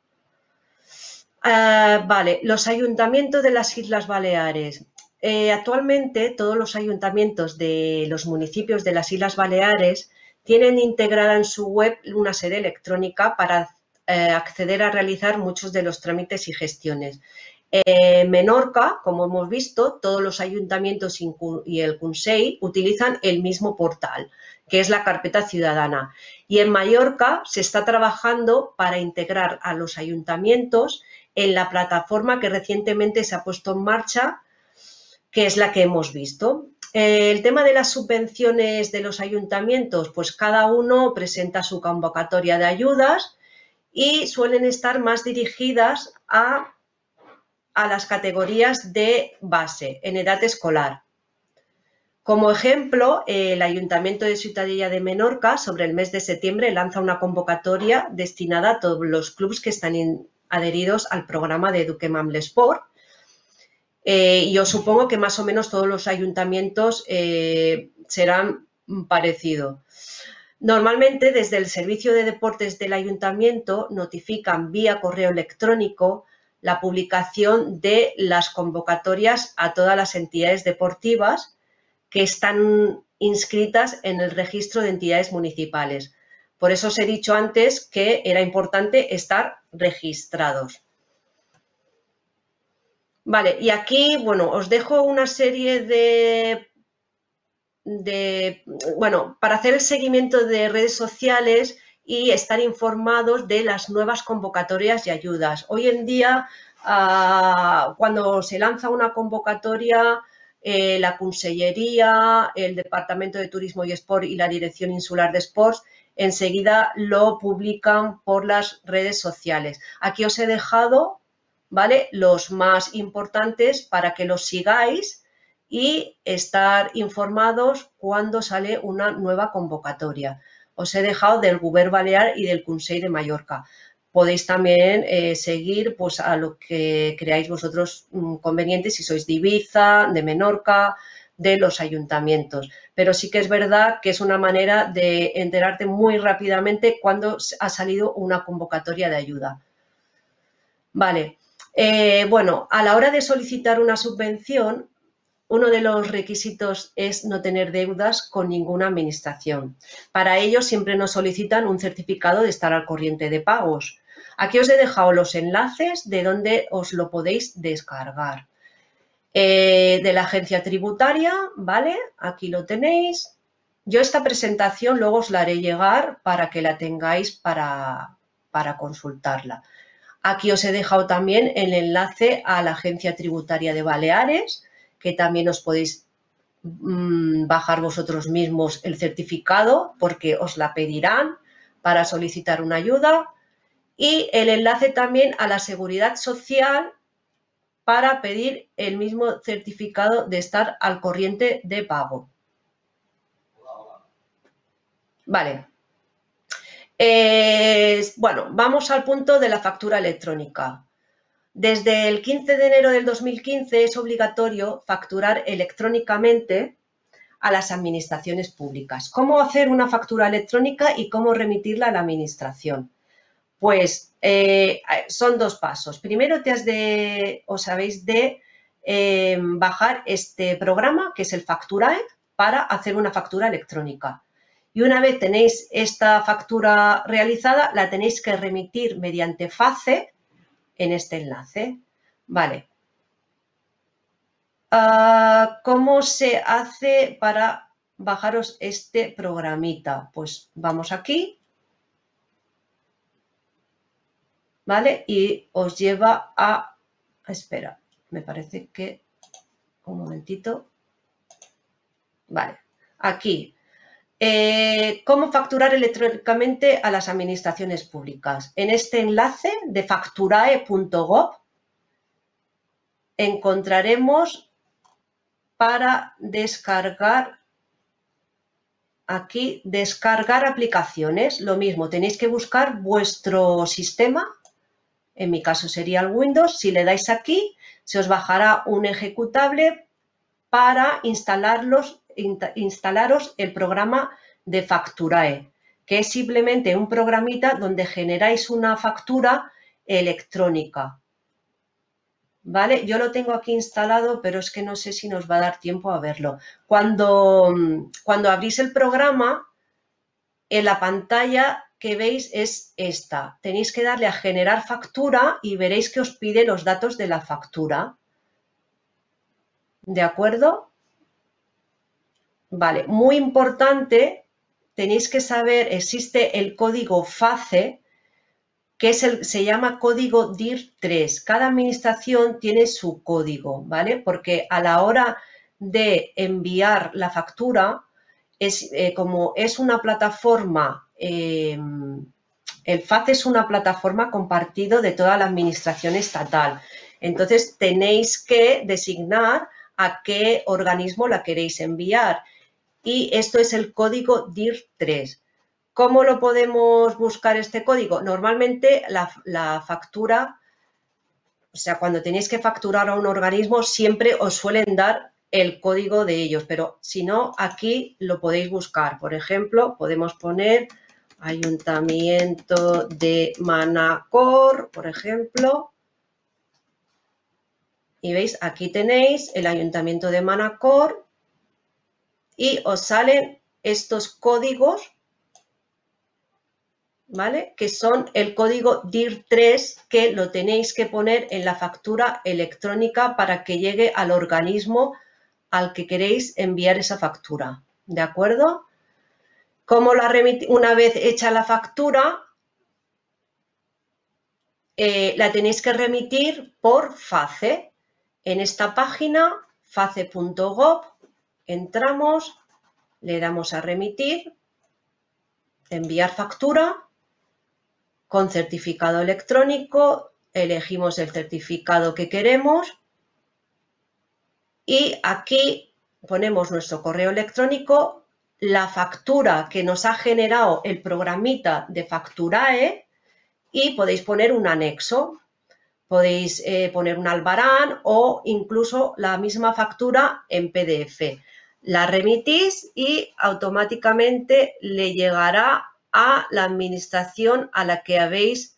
Vale, los ayuntamientos de las Islas Baleares. Actualmente todos los ayuntamientos de los municipios de las Islas Baleares tienen integrada en su web una sede electrónica para acceder a realizar muchos de los trámites y gestiones. Menorca, como hemos visto, todos los ayuntamientos y el Consell utilizan el mismo portal, que es la carpeta ciudadana. Y en Mallorca se está trabajando para integrar a los ayuntamientos en la plataforma que recientemente se ha puesto en marcha, que es la que hemos visto. El tema de las subvenciones de los ayuntamientos, pues cada uno presenta su convocatoria de ayudas y suelen estar más dirigidas a las categorías de base en edad escolar. Como ejemplo, el Ayuntamiento de Ciutadella de Menorca sobre el mes de septiembre lanza una convocatoria destinada a todos los clubes que están adheridos al programa de Eduquem amb l'Esport. Yo supongo que más o menos todos los ayuntamientos serán parecidos. Normalmente, desde el Servicio de Deportes del Ayuntamiento notifican vía correo electrónico la publicación de las convocatorias a todas las entidades deportivas que están inscritas en el registro de entidades municipales. Por eso os he dicho antes que era importante estar registrados. Vale, y aquí, bueno, os dejo una serie bueno, para hacer el seguimiento de redes sociales y estar informados de las nuevas convocatorias y ayudas. Hoy en día, cuando se lanza una convocatoria, la Consellería, el Departamento de Turismo y Sport y la Dirección Insular de Sports enseguida lo publican por las redes sociales. Aquí os he dejado, ¿vale?, los más importantes para que los sigáis y estar informados cuando sale una nueva convocatoria. Os he dejado del Govern Balear y del Consell de Mallorca. Podéis también seguir pues, a lo que creáis vosotros conveniente, si sois de Ibiza, de Menorca, de los ayuntamientos. Pero sí que es verdad que es una manera de enterarte muy rápidamente cuando ha salido una convocatoria de ayuda. Vale. Bueno, a la hora de solicitar una subvención, uno de los requisitos es no tener deudas con ninguna administración. Para ello siempre nos solicitan un certificado de estar al corriente de pagos. Aquí os he dejado los enlaces de donde os lo podéis descargar. De la agencia tributaria, ¿vale? Aquí lo tenéis. Yo esta presentación luego os la haré llegar para que la tengáis para consultarla. Aquí os he dejado también el enlace a la agencia tributaria de Baleares, que también os podéis bajar vosotros mismos el certificado porque os la pedirán para solicitar una ayuda, y el enlace también a la Seguridad Social para pedir el mismo certificado de estar al corriente de pago. Vale. Bueno, vamos al punto de la factura electrónica. Desde el 15 de enero del 2015 es obligatorio facturar electrónicamente a las administraciones públicas. ¿Cómo hacer una factura electrónica y cómo remitirla a la administración? Pues son dos pasos. Primero os habéis de bajar este programa, que es el Facturae, para hacer una factura electrónica. Y una vez tenéis esta factura realizada, la tenéis que remitir mediante FACE en este enlace. Vale. ¿Cómo se hace para bajaros este programita? Pues vamos aquí. ¿Vale? Y os lleva a... Espera, me parece que... Un momentito. Vale, aquí. ¿Cómo facturar electrónicamente a las administraciones públicas? En este enlace de facturae.gov encontraremos para descargar, aquí, descargar aplicaciones. Lo mismo, tenéis que buscar vuestro sistema. En mi caso sería el Windows. Si le dais aquí, se os bajará un ejecutable para instalaros el programa de Facturae, que es simplemente un programita donde generáis una factura electrónica. ¿Vale? Yo lo tengo aquí instalado, pero es que no sé si nos va a dar tiempo a verlo. Cuando abrís el programa, en la pantalla que veis es esta. Tenéis que darle a generar factura y veréis que os pide los datos de la factura. ¿De acuerdo? Vale, muy importante, tenéis que saber, existe el código FACE, que se llama código DIR3. Cada administración tiene su código, ¿vale? Porque a la hora de enviar la factura, como es una plataforma, el FACE es una plataforma compartida de toda la administración estatal. Entonces, tenéis que designar a qué organismo la queréis enviar. Y esto es el código DIR3. ¿Cómo lo podemos buscar este código? Normalmente la factura, o sea, cuando tenéis que facturar a un organismo, siempre os suelen dar el código de ellos, pero si no, aquí lo podéis buscar. Por ejemplo, podemos poner Ayuntamiento de Manacor, por ejemplo. Y veis, aquí tenéis el Ayuntamiento de Manacor y os salen estos códigos, ¿vale? Que son el código DIR3, que lo tenéis que poner en la factura electrónica para que llegue al organismo al que queréis enviar esa factura, ¿de acuerdo? Una vez hecha la factura, la tenéis que remitir por FACE. En esta página, face.gov, entramos, le damos a remitir, enviar factura, con certificado electrónico, elegimos el certificado que queremos y aquí ponemos nuestro correo electrónico, la factura que nos ha generado el programita de Facturae y podéis poner un anexo. Podéis poner un albarán o incluso la misma factura en PDF. La remitís y automáticamente le llegará a la administración a la que habéis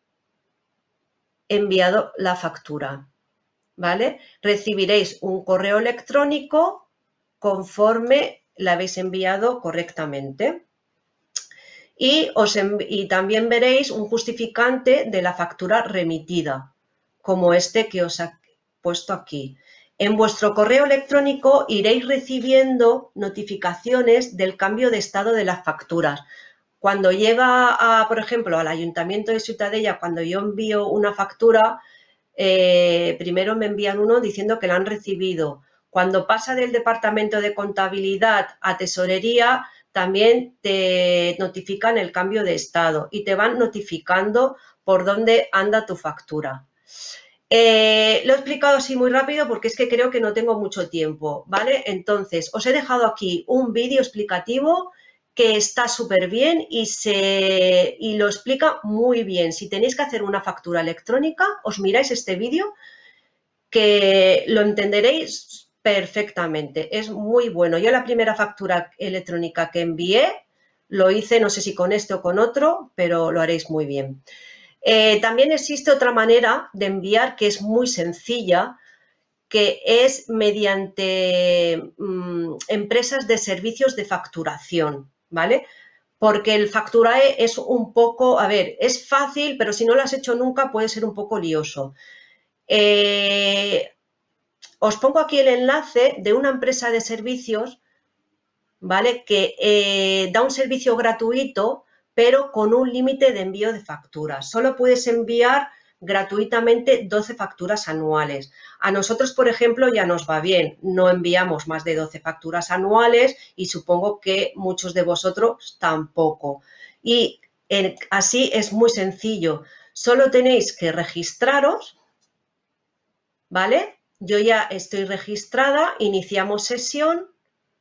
enviado la factura, ¿vale? Recibiréis un correo electrónico conforme la habéis enviado correctamente. Y también veréis un justificante de la factura remitida, como este que os he puesto aquí. En vuestro correo electrónico iréis recibiendo notificaciones del cambio de estado de las facturas. Cuando llega, por ejemplo, al Ayuntamiento de Ciutadella, cuando yo envío una factura, primero me envían uno diciendo que la han recibido. Cuando pasa del Departamento de Contabilidad a Tesorería, también te notifican el cambio de estado y te van notificando por dónde anda tu factura. Lo he explicado así muy rápido porque es que creo que no tengo mucho tiempo, ¿vale? Entonces, os he dejado aquí un vídeo explicativo que está súper bien y lo explica muy bien. Si tenéis que hacer una factura electrónica, os miráis este vídeo que lo entenderéis perfectamente. Es muy bueno. Yo la primera factura electrónica que envié lo hice, no sé si con este o con otro, pero lo haréis muy bien. También existe otra manera de enviar que es muy sencilla, que es mediante empresas de servicios de facturación, ¿vale? Porque el Facturae es un poco, a ver, es fácil, pero si no lo has hecho nunca puede ser un poco lioso. Os pongo aquí el enlace de una empresa de servicios, ¿vale? Que da un servicio gratuito, pero con un límite de envío de facturas. Solo puedes enviar gratuitamente 12 facturas anuales. A nosotros, por ejemplo, ya nos va bien. No enviamos más de 12 facturas anuales y supongo que muchos de vosotros tampoco. Y así es muy sencillo. Solo tenéis que registraros, ¿vale? Yo ya estoy registrada, iniciamos sesión,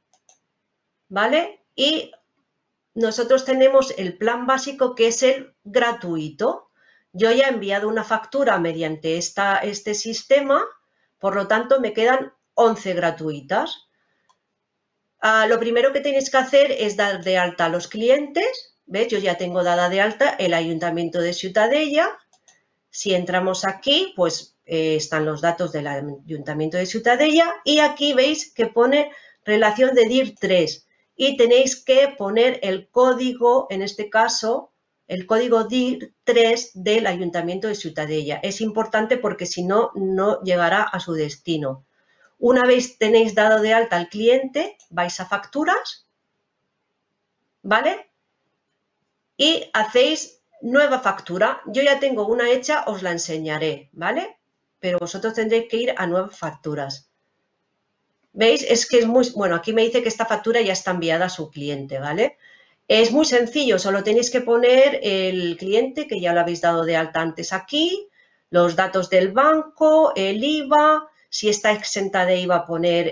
¿vale? Y nosotros tenemos el plan básico que es el gratuito. Yo ya he enviado una factura mediante este sistema, por lo tanto me quedan 11 gratuitas. Lo primero que tenéis que hacer es dar de alta a los clientes. ¿Ves? Yo ya tengo dada de alta el Ayuntamiento de Ciutadella. Si entramos aquí, pues están los datos del Ayuntamiento de Ciutadella y aquí veis que pone relación de DIR 3 y tenéis que poner el código, en este caso, el código DIR 3 del Ayuntamiento de Ciutadella. Es importante porque si no, no llegará a su destino. Una vez tenéis dado de alta al cliente, vais a facturas, ¿vale? Y hacéis nueva factura. Yo ya tengo una hecha, os la enseñaré, ¿vale? Pero vosotros tendréis que ir a nuevas facturas. ¿Veis? Es que es muy... Bueno, aquí me dice que esta factura ya está enviada a su cliente, ¿vale? Es muy sencillo, solo tenéis que poner el cliente, que ya lo habéis dado de alta antes aquí, los datos del banco, el IVA, si está exenta de IVA, poner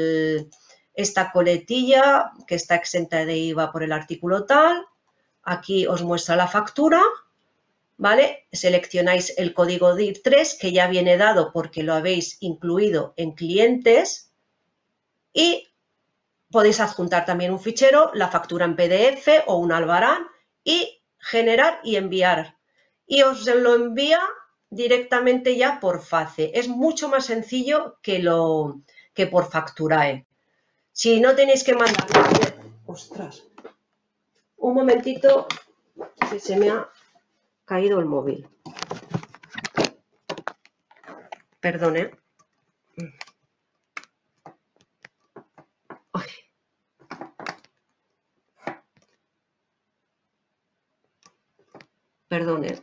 esta coletilla, que está exenta de IVA por el artículo tal. Aquí os muestra la factura, ¿vale? Seleccionáis el código DIR 3 que ya viene dado porque lo habéis incluido en clientes y podéis adjuntar también un fichero, la factura en PDF o un albarán y generar y enviar. Y os lo envía directamente ya por FACE. Es mucho más sencillo que por Facturae. Si no tenéis que mandar... ¡Ostras! Un momentito, que se me ha caído el móvil. Perdone. Perdone.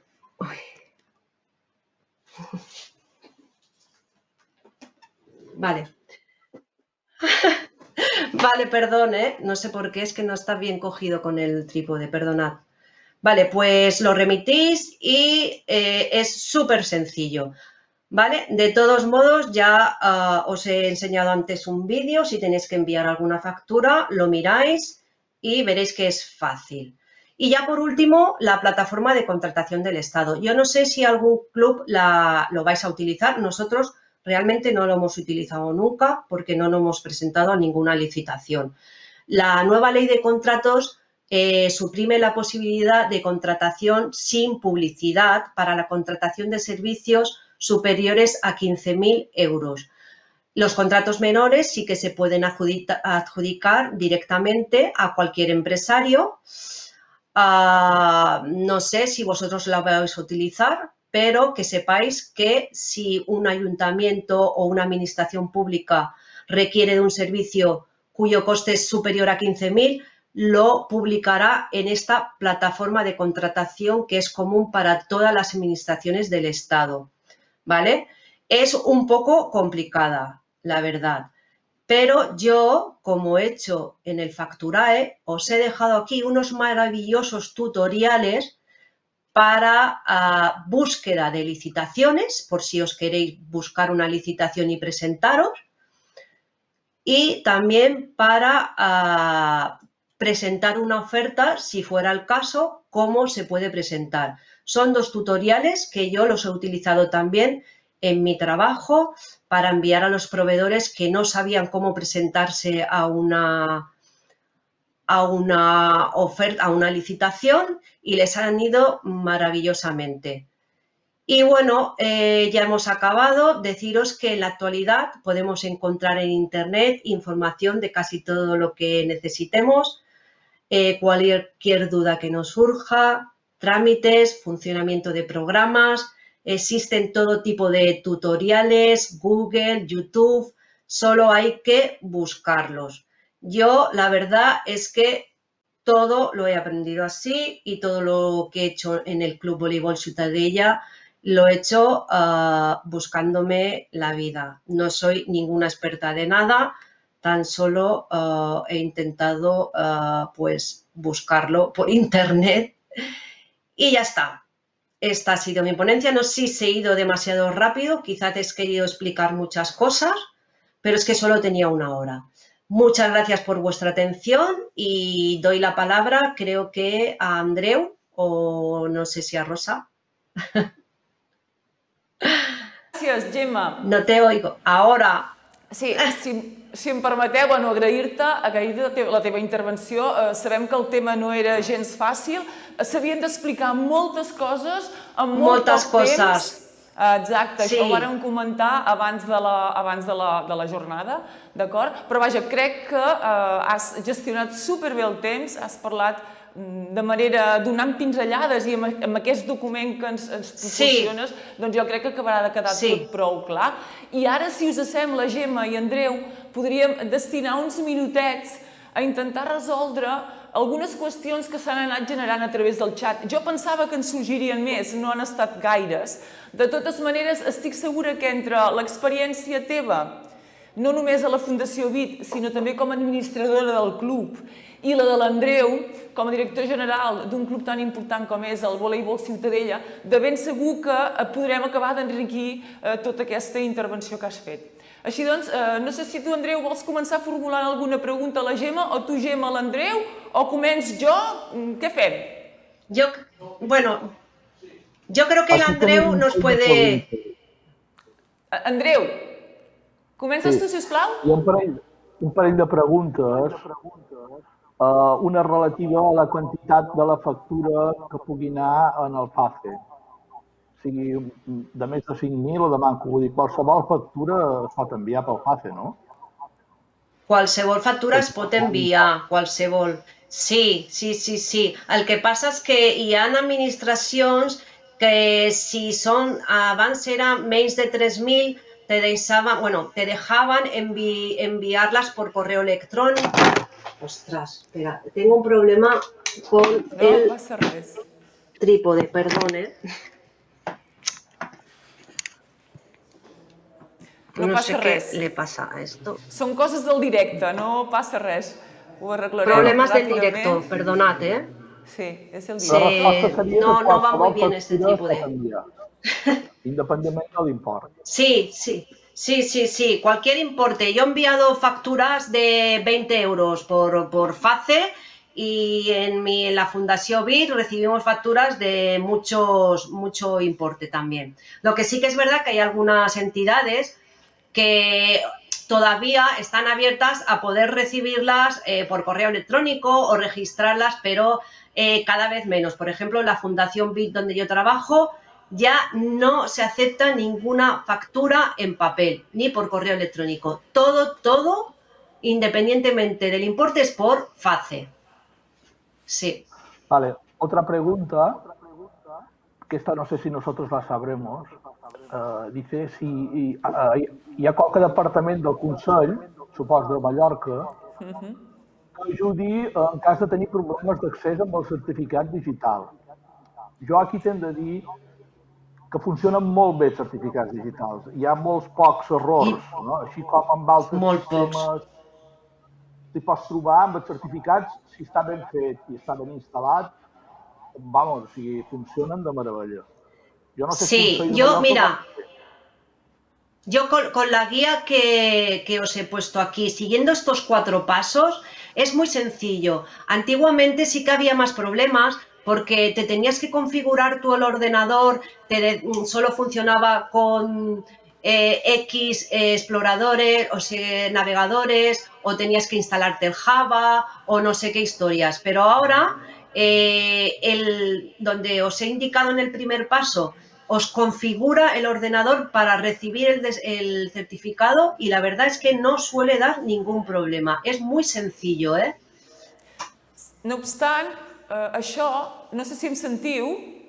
Vale. Vale, perdón, no sé por qué, es que no está bien cogido con el trípode, perdonad. Vale, pues lo remitís y es súper sencillo, ¿vale? De todos modos, ya os he enseñado antes un vídeo, si tenéis que enviar alguna factura, lo miráis y veréis que es fácil. Y ya por último, la plataforma de contratación del Estado. Yo no sé si algún club lo vais a utilizar, nosotros realmente no lo hemos utilizado nunca porque no nos hemos presentado a ninguna licitación. La nueva ley de contratos suprime la posibilidad de contratación sin publicidad para la contratación de servicios superiores a 15.000 euros. Los contratos menores sí que se pueden adjudicar directamente a cualquier empresario. No sé si vosotros la vais a utilizar, pero que sepáis que si un ayuntamiento o una administración pública requiere de un servicio cuyo coste es superior a 15.000, lo publicará en esta plataforma de contratación que es común para todas las administraciones del Estado, ¿vale? Es un poco complicada, la verdad, pero yo, como he hecho en el Facturae, os he dejado aquí unos maravillosos tutoriales para búsqueda de licitaciones, por si os queréis buscar una licitación y presentaros, y también para presentar una oferta, si fuera el caso, cómo se puede presentar. Son dos tutoriales que yo los he utilizado también en mi trabajo para enviar a los proveedores que no sabían cómo presentarse a una oferta, a una licitación, y les han ido maravillosamente. Y bueno, ya hemos acabado. Deciros que en la actualidad podemos encontrar en Internet información de casi todo lo que necesitemos, cualquier duda que nos surja, trámites, funcionamiento de programas, existen todo tipo de tutoriales, Google, YouTube, solo hay que buscarlos. Yo, la verdad es que todo lo he aprendido así y todo lo que he hecho en el Club Voleibol Ciutadella lo he hecho buscándome la vida. No soy ninguna experta de nada, tan solo he intentado pues buscarlo por internet y ya está. Esta ha sido mi ponencia. No sé si he ido demasiado rápido, quizás te he querido explicar muchas cosas, pero es que solo tenía una hora. Muchas gracias por vuestra atención y doy la palabra, creo que a Andreu o no sé si a Rosa. Gràcies, Gemma. No te oigo. Ahora. Sí, si em permeteu, bueno, agrair-te la teva intervenció. Sabem que el tema no era gens fàcil. S'havien d'explicar moltes coses en molt poc temps. Exacte, això ho vàrem comentar abans de la jornada, d'acord? Però vaja, crec que has gestionat superbé el temps, has parlat de manera donant pinzellades i amb aquest document que ens proporciones, doncs jo crec que acabarà de quedar tot prou clar. I ara, si us sembla, Gemma i Andreu, podríem destinar uns minutets a intentar resoldre algunes qüestions que s'han anat generant a través del xat. Jo pensava que en sorgirien més, no han estat gaires. De totes maneres, estic segura que entre l'experiència teva, no només a la Fundació VIT, sinó també com a administradora del club, i la de l'Andreu, com a director general d'un club tan important com és el Voleibol Ciutadella, de ben segur que podrem acabar d'enriquir tota aquesta intervenció que has fet. Així doncs, no sé si tu, Andreu, vols començar formulant alguna pregunta a la Gemma, o tu, Gemma, a l'Andreu, o començ jo? Què fem? Bueno, yo creo que el Andreu nos puede... Andreu, comences tu, sisplau? Hi ha un parell de preguntes. Una relativa a la quantitat de la factura que pugui anar en el FACE. O sigui, de més de 5.000 o de manco. Vull dir, qualsevol factura es pot enviar pel FACE, no? Qualsevol factura es pot enviar, qualsevol. Sí. El que passa és que hi ha administracions que si són, abans era menys de 3.000, te dejaban enviarlas por correo electrónico. Ostras, espera, tengo un problema con el trípode, perdone. No sé qué le pasa a esto. Són coses del directe, no passa res. Ho arreglarem. Problemas del directo, perdonad, ¿eh? Sí, es el directo. No va muy bien este trípode. Independientemente del importe. Sí. Cualquier importe. Yo he enviado facturas de 20 euros por FACE y en la Fundación BID recibimos facturas de mucho importe también. Lo que sí que es verdad que hay algunas entidades que todavía están abiertas a poder recibirlas por correo electrónico o registrarlas, pero cada vez menos. Por ejemplo, la Fundación BID, donde yo trabajo, ya no se acepta ninguna factura en papel ni por correo electrónico. Todo, independientemente del importe, es por FACE. Sí. Vale, otra pregunta, que esta no sé si nosotros la sabremos. Dice si hi ha qualque departament del Consell, supos de Mallorca, que ajudi en cas de tenir problemes d'accés amb el certificat digital. Jo aquí t'hem de dir que funcionen molt bé els certificats digitals. Hi ha molts pocs errors, no? Així com amb altres sistemes t'hi pots trobar amb els certificats, si està ben fet i està ben instal·lat, vamos, o sigui, funcionen de meravella. Yo no sé yo con la guía que os he puesto aquí, siguiendo estos 4 pasos, es muy sencillo. Antiguamente sí que había más problemas porque te tenías que configurar tú el ordenador, solo funcionaba con X exploradores, o sea, navegadores, o tenías que instalarte el Java, o no sé qué historias. Pero ahora, donde os he indicado en el primer paso, os configura el ordenador para recibir el certificado y la verdad es que no suele dar ningún problema. Es muy sencillo, ¿eh? No obstant, això, no sé si em sentiu,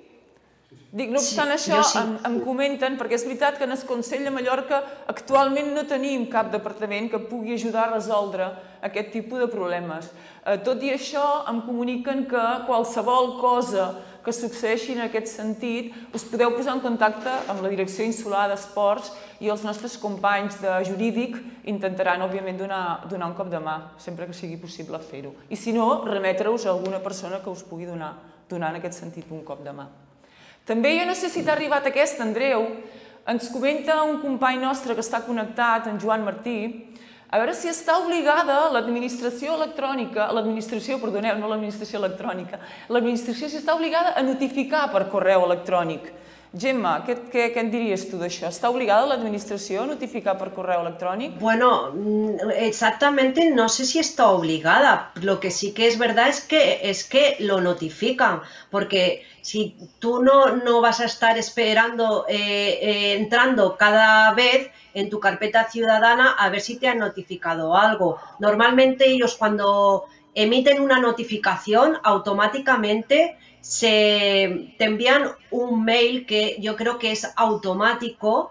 dic, no obstant això, em comenten, perquè és veritat que en el Consell de Mallorca actualment no tenim cap departament que pugui ajudar a resoldre aquest tipus de problemes. Tot i això, em comuniquen que qualsevol cosa que succeeixi en aquest sentit, us podeu posar en contacte amb la Direcció Insular d'Esports i els nostres companys de jurídic intentaran, òbviament, donar un cop de mà, sempre que sigui possible fer-ho. I si no, remetre-us a alguna persona que us pugui donar en aquest sentit un cop de mà. També, jo no sé si t'ha arribat aquesta, Andreu, ens comenta un company nostre que està connectat, en Joan Martí, a veure si està obligada l'administració electrònica, perdoneu, no l'administració electrònica, l'administració si està obligada a notificar per correu electrònic. Gemma, què en diries tu d'això? ¿Está obligada la administración a notificar por correo electrónico? Bueno, exactamente no sé si está obligada. Lo que sí que es verdad es que lo notifican, porque si tú no vas a estar esperando, entrando cada vez en tu carpeta ciudadana a ver si te han notificado algo. Normalmente ellos cuando emiten una notificación automáticamente te envían un mail que yo creo que es automático,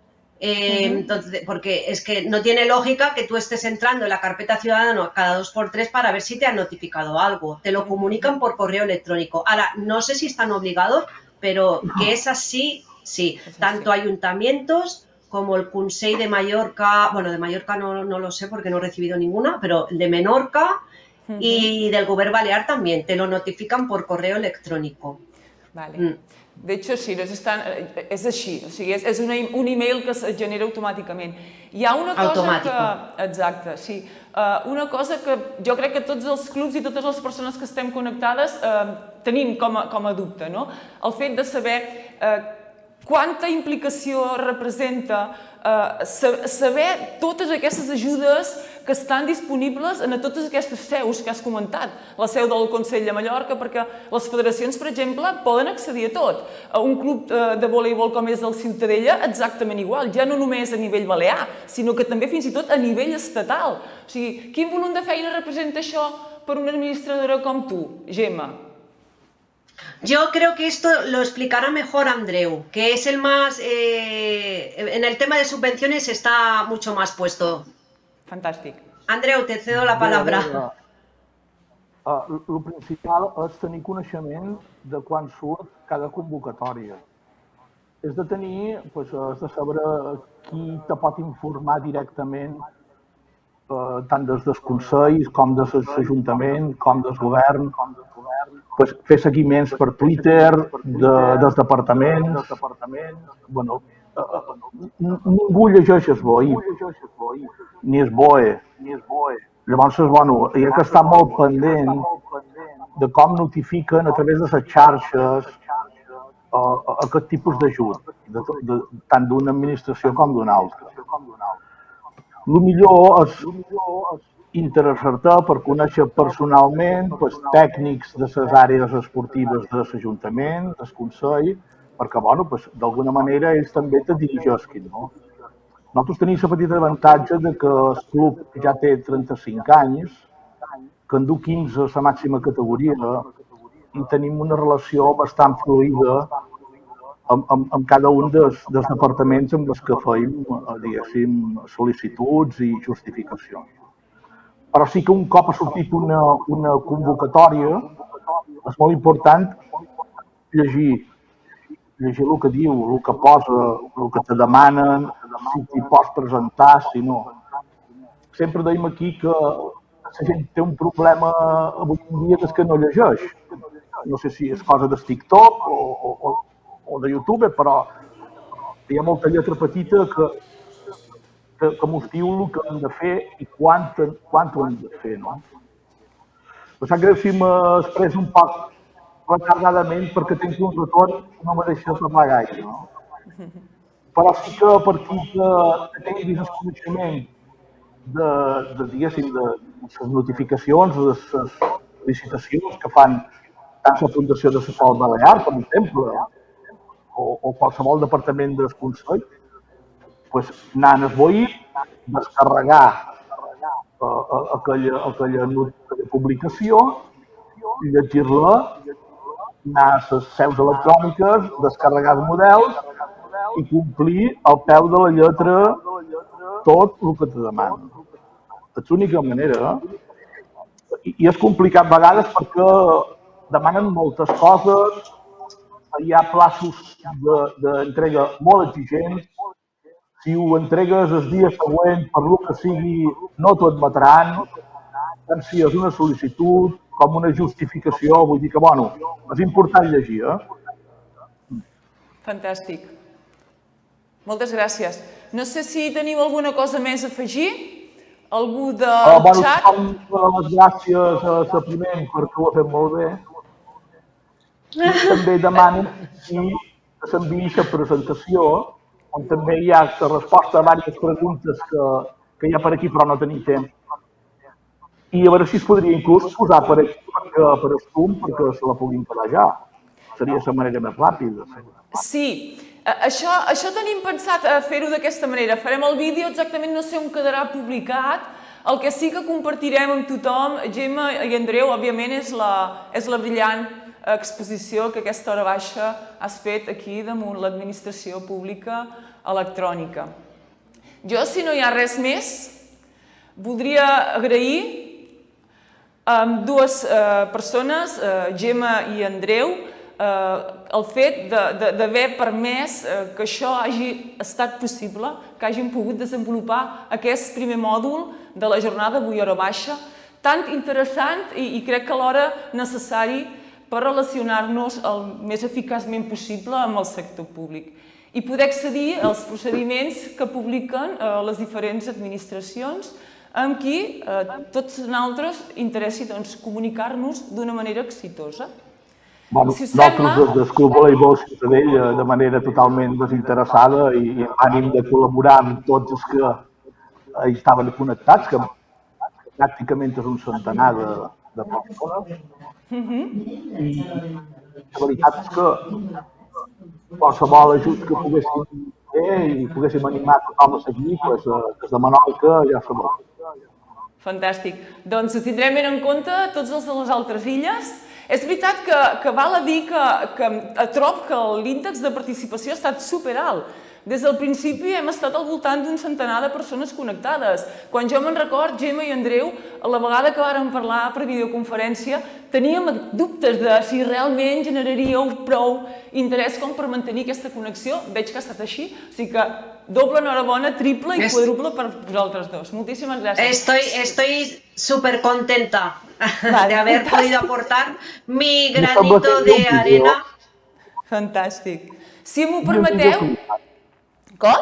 entonces, porque es que no tiene lógica que tú estés entrando en la carpeta ciudadana cada 2x3 para ver si te han notificado algo. Te lo comunican por correo electrónico. Ahora, no sé si están obligados, pero que es así, sí. Tanto ayuntamientos como el Consell de Mallorca, bueno, de Mallorca no lo sé porque no he recibido ninguna, pero el de Menorca y del Govern Balear también, te lo notifican por correo electrónico. Vale. De hecho, sí, és així, o sigui, és un email que es genera automàticament. Hi ha una cosa que... Exacte, sí. Una cosa que jo crec que tots els clubs i totes les persones que estem connectades tenim com a dubte, no? El fet de saber quanta implicació representa saber totes aquestes ajudes que estan disponibles en totes aquestes seus que has comentat. La seu del Consell de Mallorca, perquè les federacions, per exemple, poden accedir a tot. Un club de voleibol com és el Ciutadella, exactament igual, ja no només a nivell balear, sinó que també fins i tot a nivell estatal. O sigui, quin volum de feina representa això per una administradora com tu, Gemma? Yo creo que esto lo explicará mejor Andreu, que es el más... en el tema de subvenciones está mucho más puesto. Fantàstic. Andreu, te cedo la palabra. el principal és tenir coneixement de quan surt cada convocatòria. És de tenir, és de saber qui te pot informar directament, tant des dels consells, com des dels ajuntaments, com des govern, fer seguiments per Twitter, dels departaments. Bueno, ningú llegeix el BOE, ni el BOE. Llavors, bueno, hi ha que estar molt pendent de com notifiquen a través de les xarxes aquest tipus d'ajut, tant d'una administració com d'una altra. El millor és interessar-te per conèixer personalment tècnics de les àrees esportives de l'Ajuntament, del Consell, perquè, d'alguna manera, ells també te dirigeixin. Nosaltres tenim la petita avantatge que el club ja té 35 anys, que en du 15 a la màxima categoria i tenim una relació bastant fluida amb cada un dels departaments amb els que feim, diguéssim, sol·licituds i justificacions. Però sí que un cop ha sortit una convocatòria, és molt important llegir el que diu, el que posa, el que te demanen, si t'hi pots presentar, si no. Sempre deim aquí que la gent té un problema avui en dia que és que no llegeix. No sé si és cosa del TikTok o de YouTube, però hi ha molta lletra petita que mos diu el que hem de fer i quan ho hem de fer. Em sap greu si m'expresso un poc retardadament perquè tinc un retorn que no me deixa parlar gaire. Però sí que a partir que tinguis el coneixement de les notificacions, de les licitacions que fan tant la Fundació de l'Esport Balear, per exemple, o qualsevol departament del Consell, anar al BOE, descarregar aquella publicació, llegir-la, anar a les seus electròniques, descarregar els models i complir al peu de la lletra tot el que te demanen. És l'única manera. I és complicat a vegades perquè demanen moltes coses, hi ha plaços d'entrega molt exigents. Si ho entregues el dia següent, per lo que sigui, no t'ho admetran. Tant si és una sol·licitud com una justificació, vull dir que, bueno, és important llegir, Fantàstic. Moltes gràcies. No sé si teniu alguna cosa més a afegir? Algú del xat? Les gràcies a Sapiment perquè ho ha fet molt bé. I també demanen si s'enviï la presentació, on també hi ha la resposta a diverses preguntes que hi ha per aquí, però no tenim temps. I a veure si es podria inclús posar per Zoom perquè se la puguin quedar ja. Seria la manera més ràpida. Sí, això tenim pensat fer-ho d'aquesta manera. Farem el vídeo, exactament no sé on quedarà publicat. El que sí que compartirem amb tothom, Gemma i Andreu, òbviament, és la brillant exposició que a aquesta hora baixa has fet aquí damunt l'administració pública electrònica. Jo, si no hi ha res més, voldria agrair a dues persones, Gemma i Andreu, el fet d'haver permès que això hagi estat possible, que hagin pogut desenvolupar aquest primer mòdul de la jornada avui hora baixa, tan interessant i crec que alhora necessari per relacionar-nos el més eficaçment possible amb el sector públic i poder accedir als procediments que publiquen les diferents administracions amb qui tots nosaltres interessi comunicar-nos d'una manera exitosa. Nosaltres des del Club Voleibol Ciutadell de manera totalment desinteressada i ànim de col·laborar amb tots els que hi estaven connectats, que pràcticament és un centenar de persones. I la veritat és que qualsevol ajut que poguéssim fer i poguéssim animar tothom a seguir, des de Menorca ja sabeu. Fantàstic. Doncs ho tindrem en compte tots els de les altres illes. És veritat que val a dir que trobo que l'índex de participació ha estat superalt. Des del principi hem estat al voltant d'un centenar de persones connectades. Quan jo me'n record, Gemma i Andreu, a la vegada que vàrem parlar per videoconferència, teníem dubtes de si realment generaríeu prou interès com per mantenir aquesta connexió. Veig que ha estat així, o sigui que doble enhorabona, triple i quadruple per vosaltres dos. Moltíssimes gràcies. Estoy súper contenta de haber podido aportar mi granito de arena. Fantàstic. Si m'ho permeteu... Com?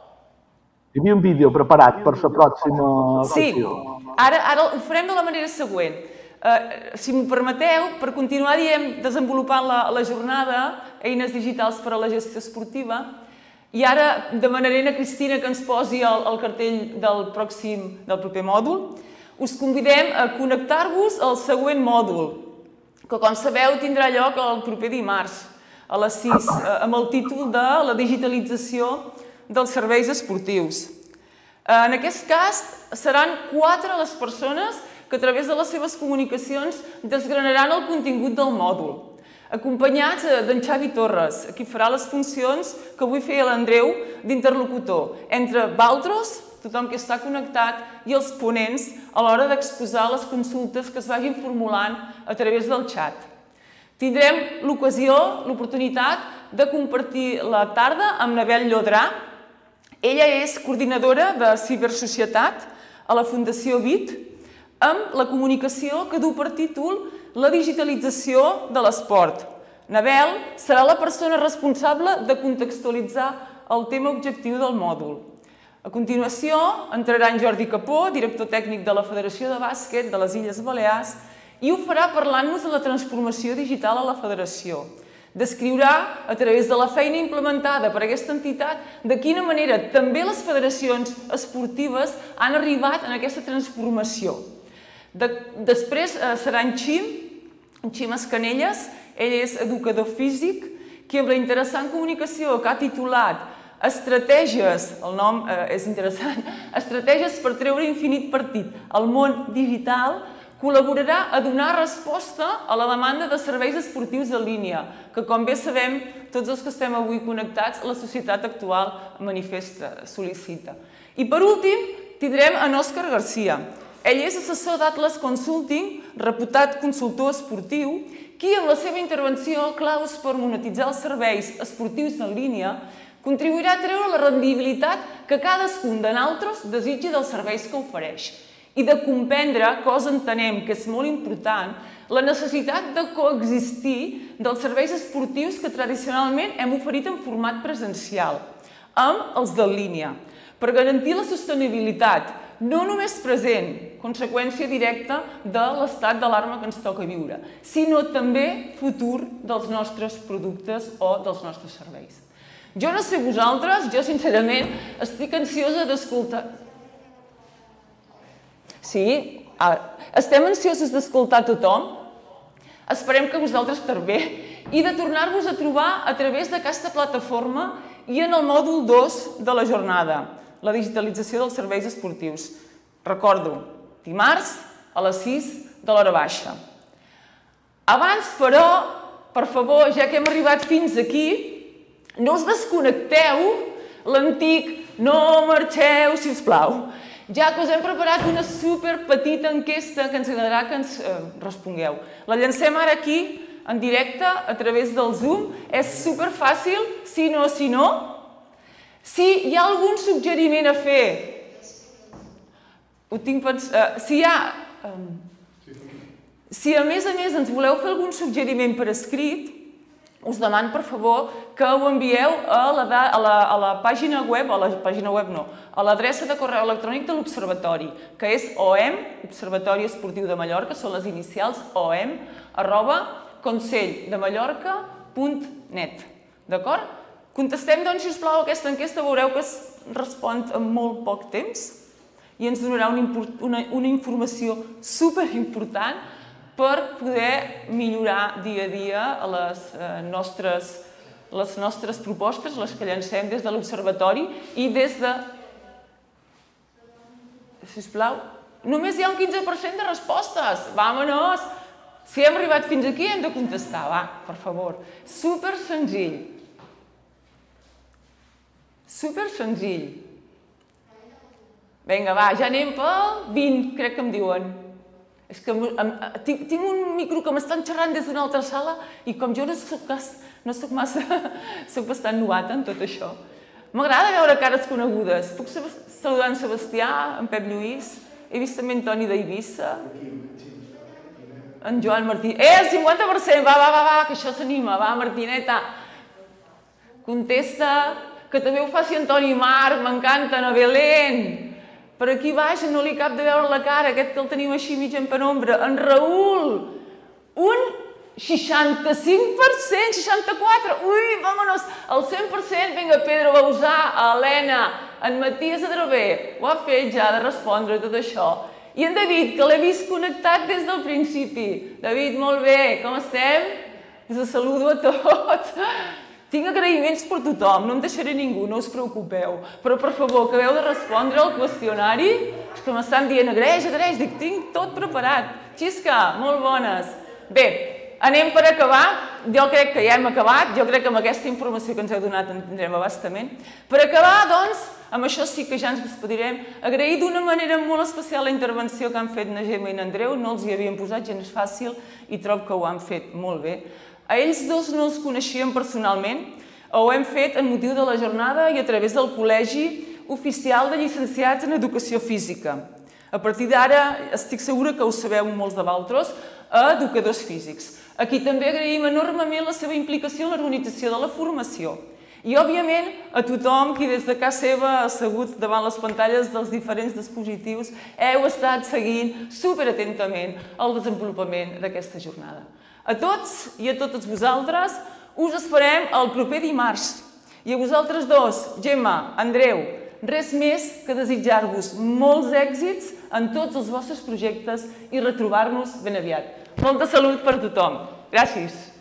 Hi havia un vídeo preparat per la pròxima Sí, sessió. ara ho farem de la manera següent. Si m'ho permeteu, per continuar desenvolupant la jornada Eines digitals per a la gestió esportiva, i ara demanaré a Cristina que ens posi el cartell del proper mòdul, us convidem a connectar-vos al següent mòdul, que com sabeu tindrà lloc el proper dimarts, a les 6, amb el títol de la digitalització dels serveis esportius. En aquest cas, seran 4 les persones que a través de les seves comunicacions desgranaran el contingut del mòdul, acompanyats d'en Xavi Torres, qui farà les funcions que avui feia l'Andreu d'interlocutor entre vosaltres, tothom que està connectat, i els ponents a l'hora d'exposar les consultes que es vagin formulant a través del xat. Tindrem l'oportunitat de compartir la tarda amb Nabel Llodrà. Ella és coordinadora de cibersocietat a la Fundació BIT, amb la comunicació que du per títol la digitalització de l'esport. Nabel serà la persona responsable de contextualitzar el tema objectiu del mòdul. A continuació, entrarà en Jordi Capó, director tècnic de la Federació de Bàsquet de les Illes Balears, i ho farà parlant-nos de la transformació digital a la federació. Descriurà, a través de la feina implementada per aquesta entitat, de quina manera també les federacions esportives han arribat en aquesta transformació. Després serà en Xim Escanelles, ell és educador físic, qui amb la interessant comunicació que ha titulat Estratègies, el nom és interessant, Estratègies per treure infinit partit al món digital, col·laborarà a donar resposta a la demanda de serveis esportius en línia, que, com bé sabem, tots els que estem avui connectats, la societat actual manifesta, sol·licita. I per últim, tindrem en Òscar Garcia. Ell és assessor d'Atlas Consulting, reputat consultor esportiu, qui, amb la seva intervenció claus per monetitzar els serveis esportius en línia, contribuirà a treure la rendibilitat que cadascun de nosaltres desitja dels serveis que ofereix i de comprendre, cosa entenem que és molt important, la necessitat de coexistir dels serveis esportius que tradicionalment hem oferit en format presencial, amb els de línia, per garantir la sostenibilitat, no només present, conseqüència directa de l'estat d'alarma que ens toca viure, sinó també futur dels nostres productes o dels nostres serveis. Jo no sé vosaltres, jo sincerament estic ansiosa d'escoltar... Sí, estem ansiosos d'escoltar tothom, esperem que vosaltres també, i de tornar-vos a trobar a través d'aquesta plataforma i en el mòdul 2 de la jornada, la digitalització dels serveis esportius. Recordo, dimarts a les 6 de l'hora baixa. Abans, però, per favor, ja que hem arribat fins aquí, no us desconnecteu l'antic no marxeu, si us plau, ja que us hem preparat una superpetita enquesta que ens agradarà que ens respongueu. La llancem ara aquí, en directe, a través del Zoom. És superfàcil, si no. Si hi ha algun suggeriment a fer, ho tinc pensat... Si a més ens voleu fer algun suggeriment per escrit, us demano, per favor, que ho envieu a la pàgina web, a l'adreça de correu electrònic de l'Observatori, que és OEM, Observatori Esportiu de Mallorca, són les inicials OEM, @conselldemallorca.net. D'acord? Contestem, doncs, si us plau, aquesta enquesta, veureu que es respon en molt poc temps i ens donarà una informació superimportant per poder millorar dia a dia les nostres propostes, les que llancem des de l'Observatori i des de... Sisplau, només hi ha un 15% de respostes, vámonos! Si hem arribat fins aquí hem de contestar, va, per favor. Super senzill. Super senzill. Vinga, va, ja anem pel 20, crec que em diuen. És que tinc un micro que m'estan xerrant des d'una altra sala i com jo no soc massa... soc bastant novata en tot això. M'agrada veure cares conegudes. Puc saludar en Sebastià, en Pep Lluís? He vist també en Toni d'Eivissa. En Joan Martí. El 50%! Va, que això s'anima. Va, Martineta. Contesta. Que també ho faci en Toni Marc. M'encanta, a Belén. Per aquí baix no li cap de veure la cara, aquest que el tenim així mig en penombra. En Raül, un 65%, 64%, ui, vámonos, el 100%, vinga, Pedro Bausà, Helena, en Matías Adrover, ho ha fet ja de respondre tot això. I en David, que l'he vist connectat des del principi. David, molt bé, com estem? Us saludo a tots. Tinc agraïments per tothom, no em deixaré ningú, no us preocupeu. Però, per favor, acabeu de respondre al qüestionari. És que m'estan dient, agraeix, dic, tinc tot preparat. Xisca, molt bones. Bé, anem per acabar. Jo crec que ja hem acabat, jo crec que amb aquesta informació que ens heu donat en tindrem abastament. Per acabar, doncs, amb això sí que ja ens despedirem. Agrair d'una manera molt especial la intervenció que han fet na Gemma i n'Andreu, no els hi havien posat gens fàcil i trobo que ho han fet molt bé. A ells dos no els coneixíem personalment, ho hem fet en motiu de la jornada i a través del Col·legi Oficial de Llicenciats en Educació Física. A partir d'ara, estic segura que ho sabeu molts de vosaltres, educadors físics. Aquí també agraïm enormement la seva implicació en l'organització de la formació. I, òbviament, a tothom qui des de casa seva ha assegut davant les pantalles dels diferents dispositius heu estat seguint superatentament el desenvolupament d'aquesta jornada. A tots i a totes vosaltres us esperem el proper dimarts. I a vosaltres dos, Gemma, Andreu, res més que desitjar-vos molts èxits en tots els vostres projectes i retrobar-nos ben aviat. Molta salut per tothom. Gràcies.